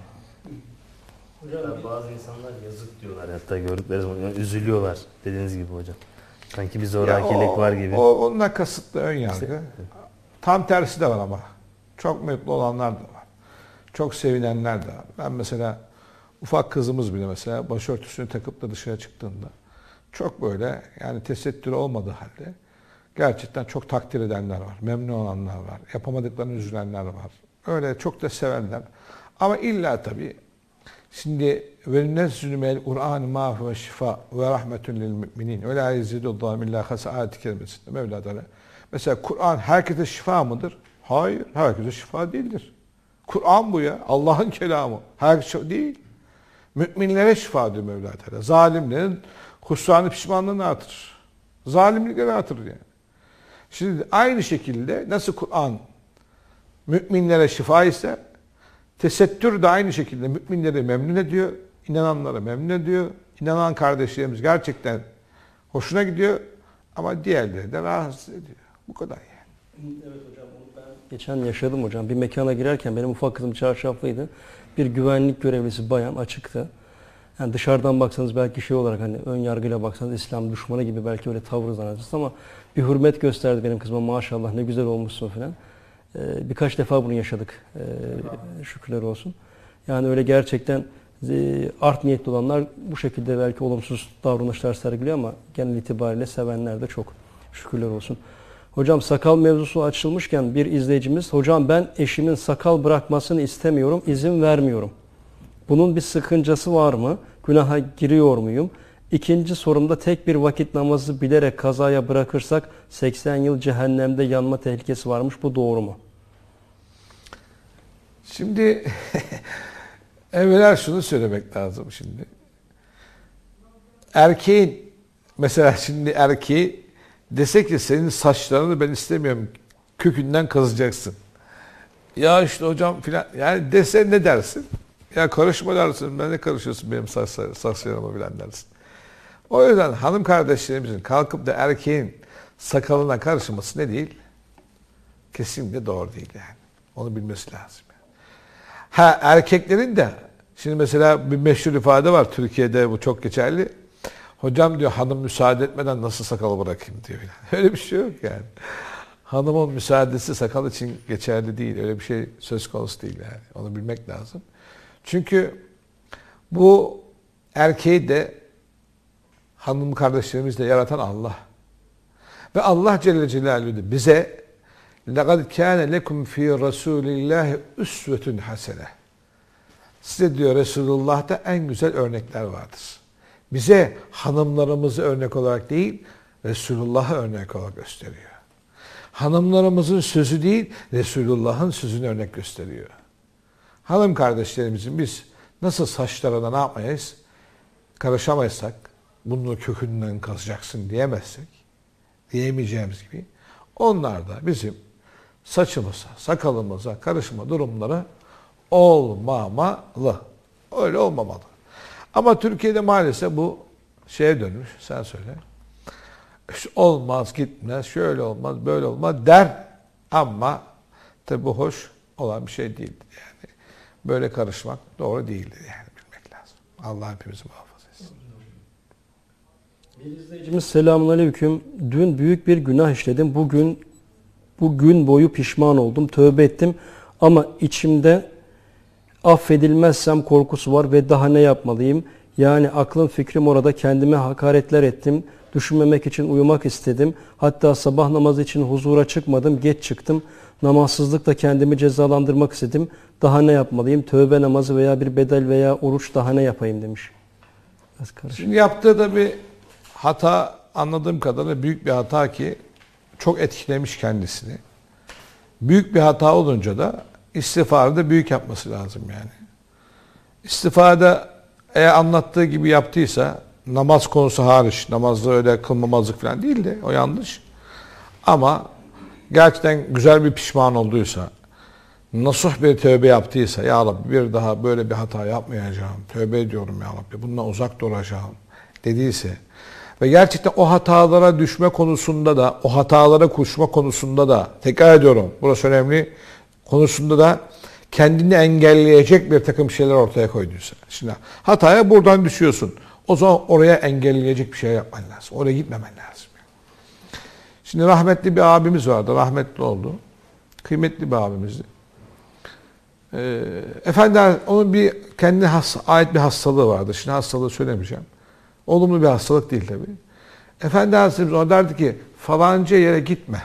Hocam bazı insanlar yazık diyorlar, hatta gördükleri zaman yani üzülüyorlar dediğiniz gibi hocam. Sanki bir zorakilik var gibi. Onunla kasıtlı ön yargı. Tam tersi de var ama. Çok mutlu olanlar da var. Çok sevinenler de var. Ben mesela ufak kızımız bile mesela başörtüsünü takıp da dışarı çıktığında çok böyle yani tesettürü olmadığı halde gerçekten çok takdir edenler var. Memnun olanlar var. Yapamadıklarını üzülenler var. Öyle çok da sevenler. Ama illa tabii şimdi وَلْنَزْلُ مَا الْقُرْآنِ مَا هُوَ شِفَاءٌ وَرَحْمَةٌ لِلْمُؤْمِنِينَ وَلَا يَزِيدُ الظَّالِمِ illâ ayet-i kerimesinde Mevla Teala. Mesela Kur'an herkese şifa mıdır? Hayır, herkese şifa değildir. Kur'an bu ya, Allah'ın kelamı. Herkese değil. Müminlere şifa diyor Mevla Teala. Zalimlerin husranı pişmanlığını artırır. Zalimlikleri artırır yani. Şimdi aynı şekilde nasıl Kur'an müminlere şifa ise tesettür de aynı şekilde müminleri memnun ediyor, inananları memnun ediyor. İnanan kardeşlerimiz gerçekten hoşuna gidiyor ama diğerleri de rahatsız ediyor. Bu kadar yani. Evet hocam, onu ben geçen yaşadım hocam. Bir mekana girerken benim ufak kızım çarşaflıydı. Bir güvenlik görevlisi bayan açıktı. Yani dışarıdan baksanız belki şey olarak hani ön yargıyla baksanız İslam düşmanı gibi belki öyle tavır zannedersiniz ama bir hürmet gösterdi benim kızıma, maşallah ne güzel olmuşsun falan. Birkaç defa bunu yaşadık. Şükürler olsun. Yani öyle gerçekten art niyetli olanlar bu şekilde belki olumsuz davranışlar sergiliyor ama genel itibariyle sevenler de çok. Şükürler olsun. Hocam sakal mevzusu açılmışken bir izleyicimiz, hocam ben eşimin sakal bırakmasını istemiyorum, izin vermiyorum. Bunun bir sakıncası var mı? Günaha giriyor muyum? İkinci sorumda tek bir vakit namazı bilerek kazaya bırakırsak 80 yıl cehennemde yanma tehlikesi varmış. Bu doğru mu? Şimdi evvela şunu söylemek lazım şimdi. Erkeğin mesela şimdi erkeği dese ki senin saçlarını ben istemiyorum, kökünden kazıyacaksın. Ya işte hocam filan yani dese ne dersin? Ya karışma dersin, ben ne karışıyorsun benim saçlarıma filan dersin. O yüzden hanım kardeşlerimizin kalkıp da erkeğin sakalına karışması ne değil? Kesinlikle doğru değil yani. Onu bilmesi lazım. Ha erkeklerin de şimdi mesela bir meşhur ifade var Türkiye'de, bu çok geçerli. Hocam diyor hanım müsaade etmeden nasıl sakalı bırakayım diyor. Öyle bir şey yok yani. Hanımın müsaadesi sakal için geçerli değil. Öyle bir şey söz konusu değil yani. Onu bilmek lazım. Çünkü bu erkeği de hanım kardeşlerimizle yaratan Allah. Ve Allah Celle Celaluhu bize لَقَدْ كَانَ لَكُمْ ف۪ي رَسُولِ اللّٰهِ اُسْوَةٌ حَسَنَةٌ. Size diyor Resulullah'ta en güzel örnekler vardır. Bize hanımlarımızı örnek olarak değil, Resulullah'ı örnek olarak gösteriyor. Hanımlarımızın sözü değil, Resulullah'ın sözünü örnek gösteriyor. Hanım kardeşlerimizin biz nasıl saçlarına ne yapmayız? Karışamazsak, bunu kökünden kazacaksın diyemezsek, diyemeyeceğimiz gibi, onlar da bizim saçımıza, sakalımıza karışma durumları olmamalı. Öyle olmamalı. Ama Türkiye'de maalesef bu şeye dönmüş, sen söyle. Olmaz, gitmez, şöyle olmaz, böyle olmaz der ama tabi bu hoş olan bir şey değildir yani. Böyle karışmak doğru değildir yani, bilmek lazım. Allah hepimizi muhafaza etsin. Bir izleyicimiz selamünaleyküm. Dün büyük bir günah işledim. Bu gün boyu pişman oldum. Tövbe ettim ama içimde affedilmezsem korkusu var ve daha ne yapmalıyım? Yani aklım fikrim orada, kendime hakaretler ettim. Düşünmemek için uyumak istedim. Hatta sabah namazı için huzura çıkmadım. Geç çıktım. Namazsızlıkla kendimi cezalandırmak istedim. Daha ne yapmalıyım? Tövbe namazı veya bir bedel veya oruç daha ne yapayım demiş. Şimdi yaptığı da bir hata, anladığım kadarıyla büyük bir hata ki çok etkilemiş kendisini. Büyük bir hata olunca da istiğfarı büyük yapması lazım yani. İstiğfarda eğer anlattığı gibi yaptıysa, namaz konusu hariç, namazda öyle kılmamazlık falan değil de o yanlış. Ama gerçekten güzel bir pişman olduysa, nasuh bir tövbe yaptıysa, ya Rabbi bir daha böyle bir hata yapmayacağım, tövbe ediyorum ya Rabbi, bundan uzak duracağım dediyse ve gerçekten o hatalara düşme konusunda da, o hatalara koşma konusunda da, tekrar ediyorum, burası önemli, konusunda da kendini engelleyecek bir takım şeyler ortaya koyduysa. Şimdi hataya buradan düşüyorsun. O zaman oraya engelleyecek bir şey yapman lazım. Oraya gitmemen lazım. Şimdi rahmetli bir abimiz vardı. Rahmetli oldu. Kıymetli bir abimizdi. Efendim onun bir kendine ait bir hastalığı vardı. Şimdi hastalığı söylemeyeceğim. Olumlu bir hastalık değil tabii. Efendi Hazretimiz ona derdi ki falanca yere gitme.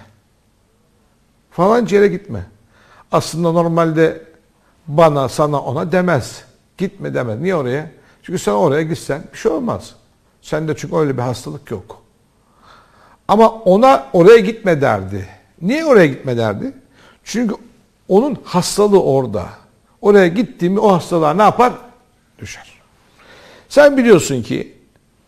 Falanca yere gitme. Aslında normalde bana, sana, ona demez. Gitme demez. Niye oraya? Çünkü sen oraya gitsen bir şey olmaz. Sende çünkü öyle bir hastalık yok. Ama ona oraya gitme derdi. Niye oraya gitme derdi? Çünkü onun hastalığı orada. Oraya gitti mi o hastalığa ne yapar? Düşer. Sen biliyorsun ki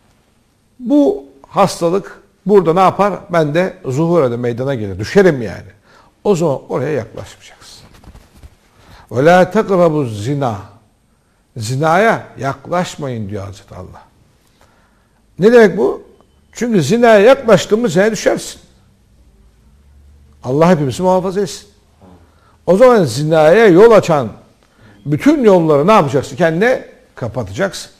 bu hastalık burada ne yapar? Ben de zuhur eder, meydana gelir. Düşerim yani. O zaman oraya yaklaşmayacaksın. وَلَا تَقْرَبُوا zina. Zinaya yaklaşmayın diyor Hazreti Allah. Ne demek bu? Çünkü zinaya yaklaştığımız zinaya düşersin. Allah hepimizi muhafaza etsin. O zaman zinaya yol açan bütün yolları ne yapacaksın? Kendine kapatacaksın.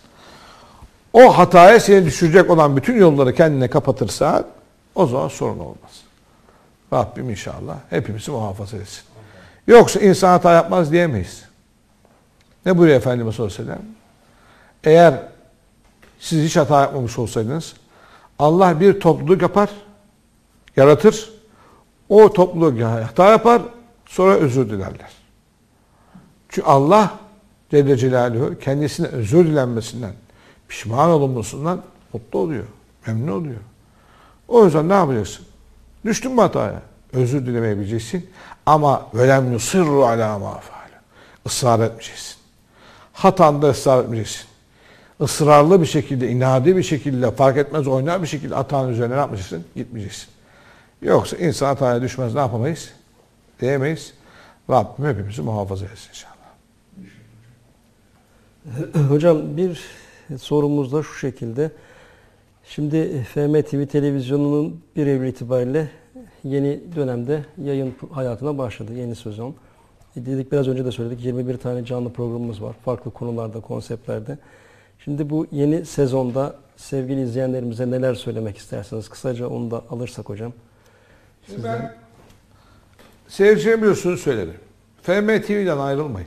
O hataya seni düşürecek olan bütün yolları kendine kapatırsan o zaman sorun olmaz. Rabbim inşallah hepimizi muhafaza etsin. Yoksa insan hata yapmaz diyemeyiz. Ne buyuruyor Efendimiz sallallahu aleyhi ve sellem? Eğer siz hiç hata yapmamış olsaydınız Allah bir topluluk yapar, yaratır. O topluluk hata yapar, sonra özür dilerler. Çünkü Allah Celle Celaluhu kendisine özür dilenmesinden, pişman olunmasından mutlu oluyor, memnun oluyor. O yüzden ne yapacaksın? Düştün mü hataya? Özür dilemeyi bileceksin. Ama velem yusirru ala ma faale. Israr etmeyeceksin. Hatanda ısrar etmeyeceksin. Israrlı bir şekilde, inadi bir şekilde, fark etmez oynar bir şekilde hatanın üzerine ne yapmayacaksın? Gitmeyeceksin. Yoksa insan hataya düşmez ne yapamayız? Diyemeyiz. Rabbim hepimizi muhafaza etsin inşallah. Hocam bir sorumuz da şu şekilde. Şimdi FM TV televizyonunun 1 Eylül itibariyle yeni dönemde yayın hayatına başladı. Yeni sezon. Dedik biraz önce de söyledik. 21 tane canlı programımız var. Farklı konularda, konseptlerde. Şimdi bu yeni sezonda sevgili izleyenlerimize neler söylemek istersiniz? Kısaca onu da alırsak hocam. Şimdi ben seyirciye bir şunu söylerim. FM TV'den ayrılmayın.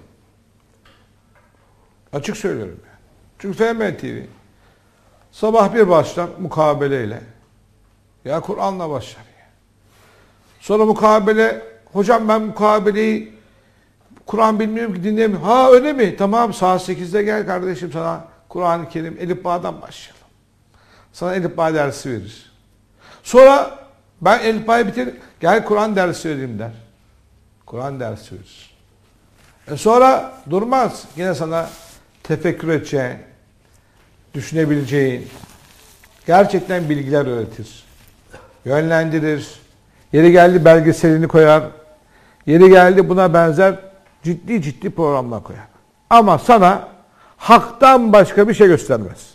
Açık söylüyorum yani. Çünkü FM TV sabah bir başlar mukabeleyle. Ya Kur'an'la başlar ya. Sonra mukabele Hocam ben mukabeleyi Kur'an bilmiyorum ki, dinlemiyorum. Ha öyle mi? Tamam, saat 8'de gel kardeşim, sana Kur'an-ı Kerim Elif Bağ'dan başlayalım. Sana Elif Bağ dersi verir. Sonra ben Elif Bağ'ı bitir, gel Kur'an dersi vereyim der. Kur'an dersi verir. Sonra durmaz. Yine sana tefekkür edeceğin, düşünebileceğin, gerçekten bilgiler öğretir. Yönlendirir. Yeri geldi belgeselini koyar. Yeri geldi buna benzer ciddi programlar koyar. Ama sana haktan başka bir şey göstermez.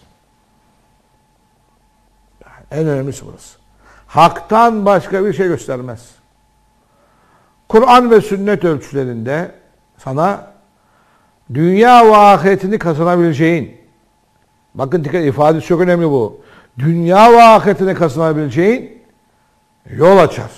Yani en önemlisi burası. Haktan başka bir şey göstermez. Kur'an ve sünnet ölçülerinde sana dünya ve ahiretini kazanabileceğin, bakın dikkat, ifadesi çok önemli bu. Dünya ve ahiretini kazanabileceğin yol açar.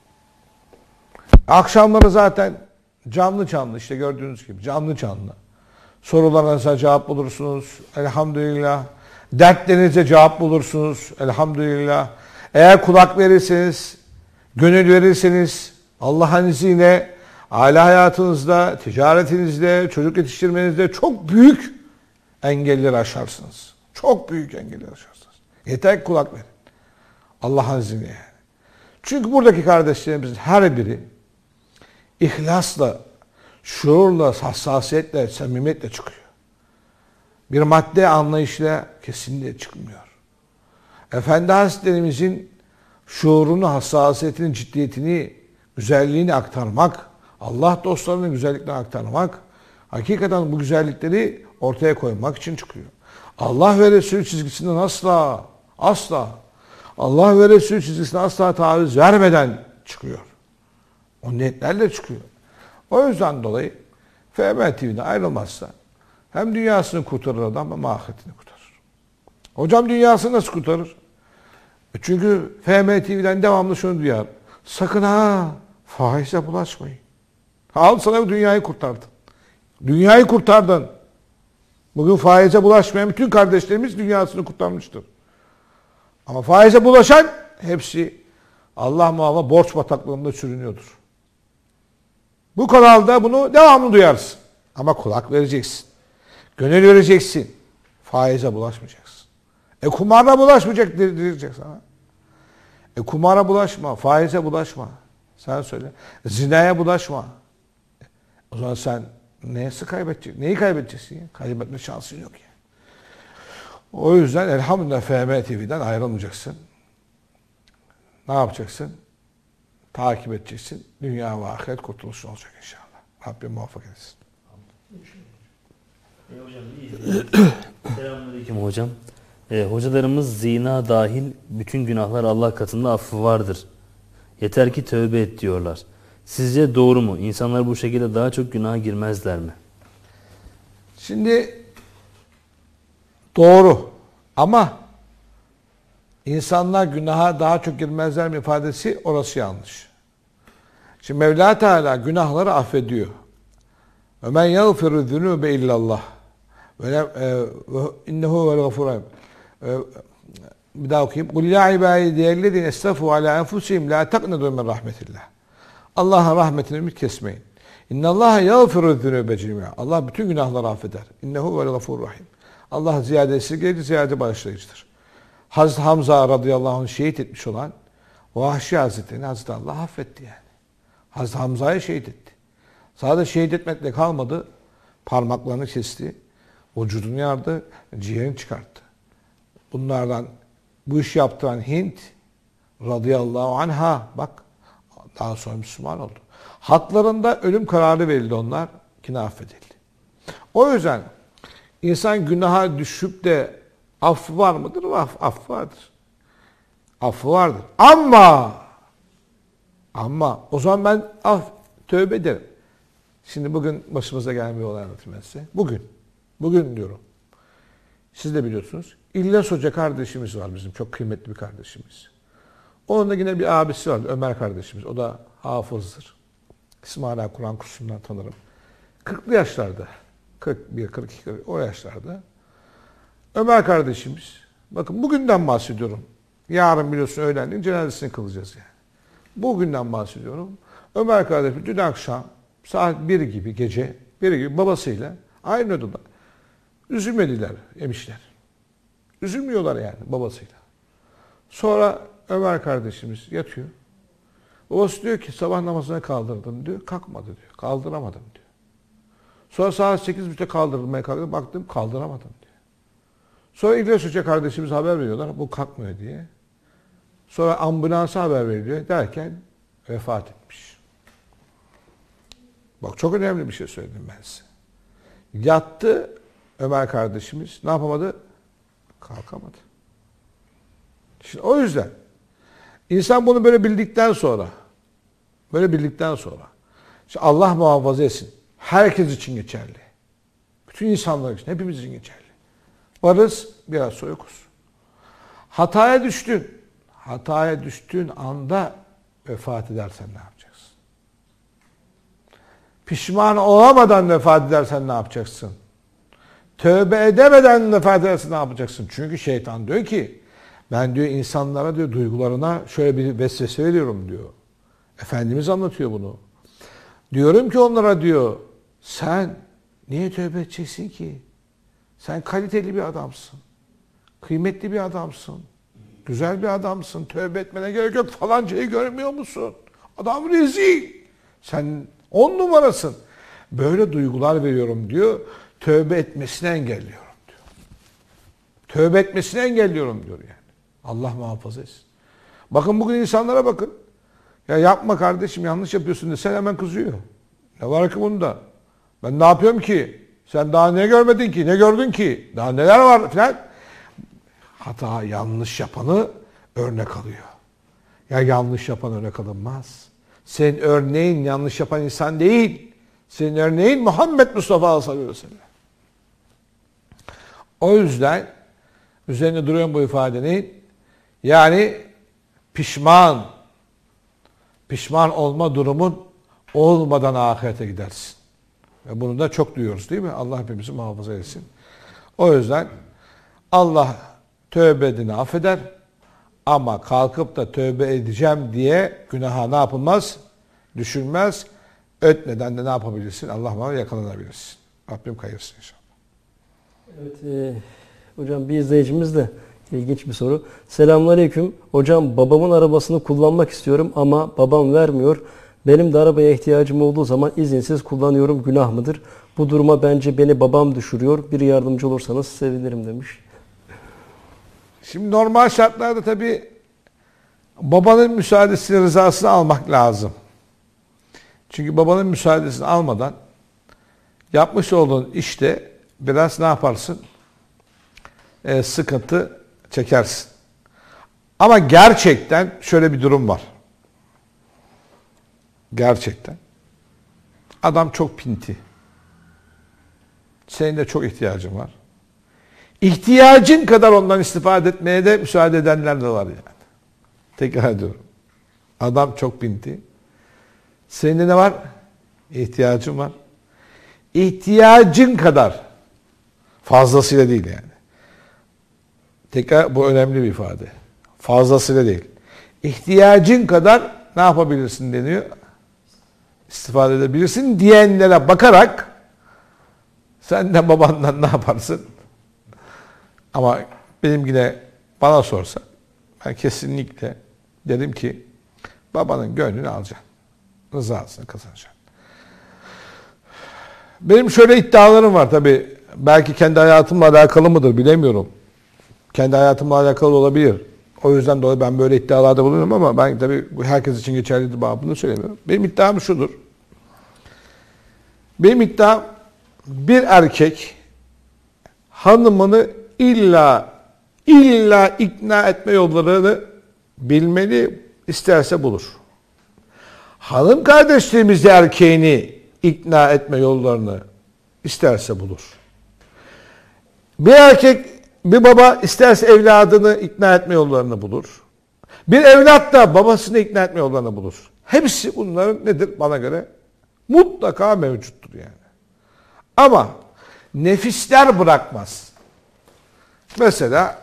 Akşamları zaten canlı işte gördüğünüz gibi canlı. Sorularınıza cevap bulursunuz. Elhamdülillah. Dertlerinize cevap bulursunuz. Elhamdülillah. Eğer kulak verirseniz, gönül verirseniz Allah'ın izniyle aile hayatınızda, ticaretinizde, çocuk yetiştirmenizde çok büyük engelleri aşarsınız. Çok büyük engelleri aşarsınız. Yeter ki kulak verin. Allah'ın izniyle yani. Çünkü buradaki kardeşlerimizin her biri ihlasla, şuurla, hassasiyetle, samimiyetle çıkıyor. Bir madde anlayışla kesinlikle çıkmıyor. Efendi Hazretlerimizin şuurunu, hassasiyetini, ciddiyetini, güzelliğini aktarmak, Allah dostlarının güzelliklerini aktarmak, hakikaten bu güzellikleri ortaya koymak için çıkıyor. Allah ve Resulü çizgisinden asla Allah ve Resulü çizgisinden asla taviz vermeden çıkıyor. O niyetlerle çıkıyor. O yüzden dolayı FM TV'den ayrılmazsa hem dünyasını kurtarır adam hem ahiretini kurtarır. Hocam dünyasını nasıl kurtarır? Çünkü FM TV'den devamlı şunu duyar. Sakın ha faize bulaşmayın. Al sana dünyayı kurtardın. Dünyayı kurtardın. Bugün faize bulaşmayan bütün kardeşlerimiz dünyasını kurtarmıştır. Ama faize bulaşan hepsi Allah muhafaza borç bataklığında sürünüyordur. Bu kanalda bunu devamlı duyarsın. Ama kulak vereceksin. Gönül vereceksin. Faize bulaşmayacaksın. Kumara bulaşmayacak diyecek sana. Kumara bulaşma, faize bulaşma. Sen söyle. Zinaya bulaşma. O zaman sen neyse kaybedeceksin? Neyi kaybedeceksin ya? Kaybetme şansın yok ya. O yüzden elhamdülillah FM TV'den ayrılmayacaksın. Ne yapacaksın? Takip edeceksin. Dünya ve ahiret kurtuluşun olacak inşallah. Rabbim muvaffak etsin. Selamünaleyküm hocam. Hocalarımız zina dahil bütün günahlar Allah katında affı vardır. Yeter ki tövbe et diyorlar. Sizce doğru mu? İnsanlar bu şekilde daha çok günaha girmezler mi? Şimdi doğru ama insanlar günaha daha çok girmezler mi ifadesi orası yanlış. Şimdi Mevla Teala günahları affediyor. وَمَنْ يَغْفِرُ الذُّنُوبَ اِلَّا اللّٰهِ اِنَّهُ وَالْغَفُورَ Bir daha okuyayım. قُلْ يَا عِبَادِيَ الَّذِينَ اسْرَفُوا عَلَى أَنْفُسِهِمْ لَا تَقْنَطُوا مِنْ رَحْمَةِ اللّٰهِ Allah'ın rahmetini ümit kesmeyin. اِنَّ اللّٰهَ يَغْفِرُ الذُّنُوبَ جَمِيعًا Allah bütün günahları affeder. اِنَّهُ وَالْغَفُورُ rahim. Allah ziyade esirgeyici, ziyade bağışlayıcıdır. Hazreti Hamza radıyallahu anh şehit etmiş olan Vahşi Hazretleri'ni Hazreti Allah affetti yani. Hazreti Hamza'yı şehit etti. Sadece şehit etmekle kalmadı. Parmaklarını kesti. Vücudunu yardı. Ciğerini çıkarttı. Bunlardan bu işi yaptıran Hint radıyallahu anha bak daha sonra Müslüman oldu. Haklarında ölüm kararı verildi onlar. Yine affedildi. O yüzden insan günaha düşüp de affı var mıdır? Affı vardır. Affı vardır. Ama o zaman ben tövbe ederim. Şimdi bugün başımıza gelen bir olay anlatayım ben size. Bugün diyorum. Siz de biliyorsunuz. İlyas Hoca kardeşimiz var bizim. Çok kıymetli bir kardeşimiz. Onun da yine bir abisi var. Ömer kardeşimiz. O da hafızdır. İsmaila Kur'an kursundan tanırım. 40'lı yaşlarda. 41, 42, 40, o yaşlarda. Ömer kardeşimiz. Bakın bugünden bahsediyorum. Yarın biliyorsun öğlenleyin cenazesini kılacağız yani. Bugünden bahsediyorum. Ömer kardeşim dün akşam saat 1 gibi gece 1 gibi babasıyla aynı odada üzülmediler, yemişler. Üzülmüyorlar yani babasıyla. Sonra Ömer kardeşimiz yatıyor. Babası diyor ki sabah namazına kaldırdım diyor. Kalkmadı diyor. Kaldıramadım diyor. Sonra saat 8.30'da kaldırılmaya kalktım. Baktım kaldıramadım diyor. Sonra İlyas Hoca kardeşimiz haber veriyorlar. Bu kalkmıyor diye. Sonra ambulansa haber veriliyor derken vefat etmiş. Bak çok önemli bir şey söyledim ben size. Yattı Ömer kardeşimiz. Ne yapamadı? Kalkamadı. Şimdi o yüzden insan bunu böyle bildikten sonra işte Allah muhafaza etsin. Herkes için geçerli. Bütün insanlar için, hepimiz için geçerli. Varız, biraz sonra yokuz. Hataya düştüğün anda vefat edersen ne yapacaksın? Pişman olamadan vefat edersen ne yapacaksın? Tövbe edemeden vefat edersen ne yapacaksın? Çünkü şeytan diyor ki, ben diyor insanlara diyor duygularına şöyle bir vesvese veriyorum diyor. Efendimiz anlatıyor bunu. Diyorum ki onlara diyor, sen niye tövbe edeceksin ki? Sen kaliteli bir adamsın. Kıymetli bir adamsın. Güzel bir adamsın. Tövbe etmene gerek yok. Falancayı görmüyor musun? Adam rezil. Sen 10 numarasın. Böyle duygular veriyorum diyor. Tövbe etmesini engelliyorum diyor. Tövbe etmesini engelliyorum diyor yani. Allah muhafaza etsin. Bakın bugün insanlara bakın. Ya yapma kardeşim yanlış yapıyorsun desen hemen kızıyor. Ne var ki bunda? Ben ne yapıyorum ki? Sen daha ne görmedin ki? Ne gördün ki? Daha neler var filan. Hata yanlış yapanı örnek alıyor. Ya yanlış yapan örnek alınmaz. Senin örneğin yanlış yapan insan değil. Senin örneğin Muhammed Mustafa sallallahu aleyhi ve sellem. O yüzden üzerine duruyorum bu ifadenin. Yani pişman olma durumun olmadan ahirete gidersin. Ve bunu da çok duyuyoruz değil mi? Allah hepimizi muhafaza etsin. O yüzden Allah tövbe edeni affeder ama kalkıp da tövbe edeceğim diye günaha ne yapılmaz? Düşülmez. Ötmeden de ne yapabilirsin? Allah bana yakalanabilirsin. Rabbim kayırsın inşallah. Evet hocam bir izleyicimiz de ilginç bir soru. Selamünaleyküm. Hocam babamın arabasını kullanmak istiyorum ama babam vermiyor. Benim de arabaya ihtiyacım olduğu zaman izinsiz kullanıyorum. Günah mıdır? Bu duruma bence beni babam düşürüyor. Bir yardımcı olursanız sevinirim demiş. Şimdi normal şartlarda tabii babanın müsaadesini, rızasını almak lazım. Çünkü babanın müsaadesini almadan yapmış olduğun işte biraz ne yaparsın? Sıkıntı çekersin. Ama gerçekten şöyle bir durum var. Gerçekten. Adam çok pinti. Senin de çok ihtiyacın var. İhtiyacın kadar ondan istifade etmeye de müsaade edenler de var yani. Tekrar ediyorum. Adam çok pinti. Senin de ne var? İhtiyacın var. İhtiyacın kadar. Fazlasıyla değil yani. Tekrar bu önemli bir ifade. Fazlasıyla değil. İhtiyacın kadar ne yapabilirsin deniyor? İstifade edebilirsin diyenlere bakarak sen de babandan ne yaparsın? Ama benim yine bana sorsa ben kesinlikle derim ki babanın gönlünü alacaksın. Rızasını kazanacaksın. Benim şöyle iddialarım var tabii. Belki kendi hayatımla alakalı mıdır bilemiyorum. Kendi hayatımla alakalı olabilir. O yüzden dolayı ben böyle iddialarda bulunuyorum ama ben tabii bu herkes için geçerlidir babını söylemiyorum. Benim iddiam şudur. Benim iddiam bir erkek hanımını illa ikna etme yollarını bilmeli, isterse bulur. Hanım kardeşliğimiz de erkeğini ikna etme yollarını isterse bulur. Bir erkek, bir baba isterse evladını ikna etme yollarını bulur. Bir evlat da babasını ikna etme yollarını bulur. Hepsi bunların nedir bana göre? Mutlaka mevcuttur yani. Ama nefisler bırakmaz. Mesela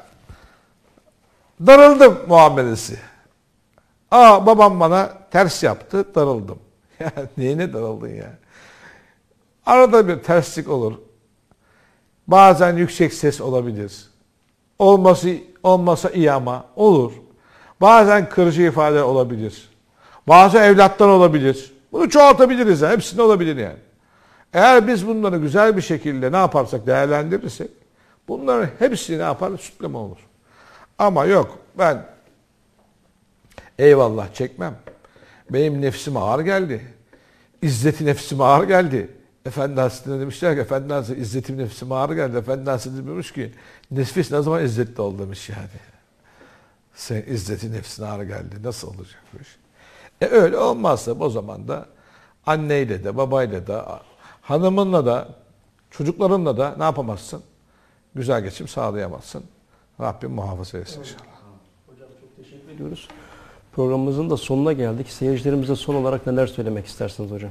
darıldım muamelesi. Babam bana ters yaptı, darıldım. Ya neyine darıldın ya? Arada bir terslik olur. Bazen yüksek ses olabilir. Olmasa iyi ama olur. Bazen kırıcı ifade olabilir. Bazı evlattan olabilir. Bunu çoğaltabiliriz. Hepsinde olabilir yani. Eğer biz bunları güzel bir şekilde ne yaparsak değerlendirirsek bunların hepsi ne yapar? Sütleme olur. Ama yok ben eyvallah çekmem. Benim nefsime ağır geldi. İzzeti nefsime ağır geldi. Efendi Hazretleri'ne demişler ki Efendi Hazretleri izzetim nefsime ağır geldi. Efendi Hazretleri demiş ki nefis ne zaman izzetli oldu demiş yani. Sen izzeti nefsine ağır geldi. Nasıl olacak bu iş? Öyle olmazsa o zaman da anneyle de babayla da hanımınla da çocuklarınla da ne yapamazsın? Güzel geçim sağlayamazsın. Rabbim muhafaza etsin inşallah. Hocam çok teşekkür ediyoruz. Programımızın da sonuna geldik. Seyircilerimize son olarak neler söylemek istersiniz hocam?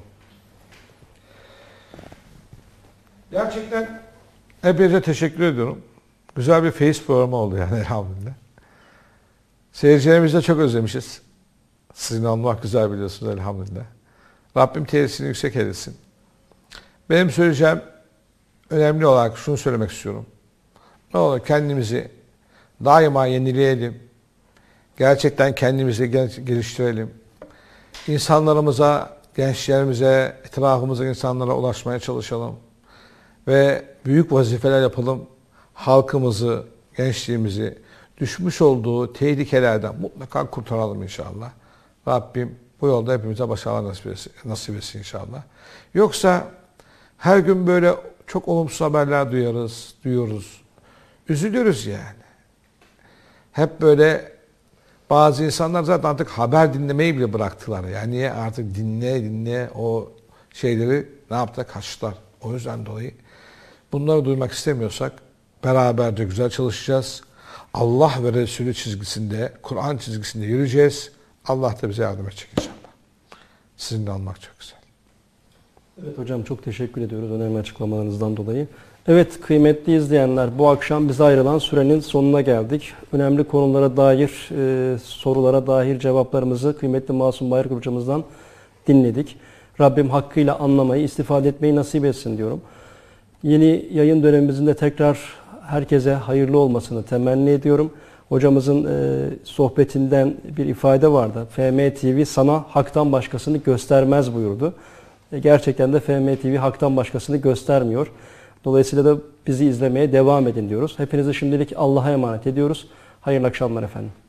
Gerçekten epeyce teşekkür ediyorum. Güzel bir feyiz programı oldu yani elhamdülillah. Seyircilerimizi de çok özlemişiz. Sizinle olmak güzel biliyorsunuz elhamdülillah. Rabbim tesisini yüksek eylesin. Benim söyleyeceğim önemli olarak şunu söylemek istiyorum. Ne olur kendimizi daima yenileyelim. Gerçekten kendimizi geliştirelim. İnsanlarımıza, gençlerimize, etrafımızdaki insanlara ulaşmaya çalışalım. Ve büyük vazifeler yapalım. Halkımızı, gençliğimizi düşmüş olduğu tehlikelerden mutlaka kurtaralım inşallah. Rabbim bu yolda hepimize başarılar nasip etsin inşallah. Yoksa her gün böyle çok olumsuz haberler duyuyoruz. Üzülürüz yani. Hep böyle bazı insanlar zaten artık haber dinlemeyi bile bıraktılar. Yani niye artık dinle o şeyleri ne yaptılar? Kaçtılar. O yüzden dolayı bunları duymak istemiyorsak beraberce güzel çalışacağız. Allah ve Resulü çizgisinde, Kur'an çizgisinde yürüyeceğiz. Allah da bize yardım edecek inşallah. Sizinle olmak çok güzel. Evet hocam çok teşekkür ediyoruz önemli açıklamalarınızdan dolayı. Evet kıymetli izleyenler bu akşam bize ayrılan sürenin sonuna geldik. Önemli konulara dair, sorulara dair cevaplarımızı kıymetli Masum Bayrak hocamızdan dinledik. Rabbim hakkıyla anlamayı, istifade etmeyi nasip etsin diyorum. Yeni yayın dönemimizin de tekrar herkese hayırlı olmasını temenni ediyorum. Hocamızın sohbetinden bir ifade vardı. FM TV sana haktan başkasını göstermez buyurdu. Gerçekten de FM TV haktan başkasını göstermiyor. Dolayısıyla da bizi izlemeye devam edin diyoruz. Hepinizi şimdilik Allah'a emanet ediyoruz. Hayırlı akşamlar efendim.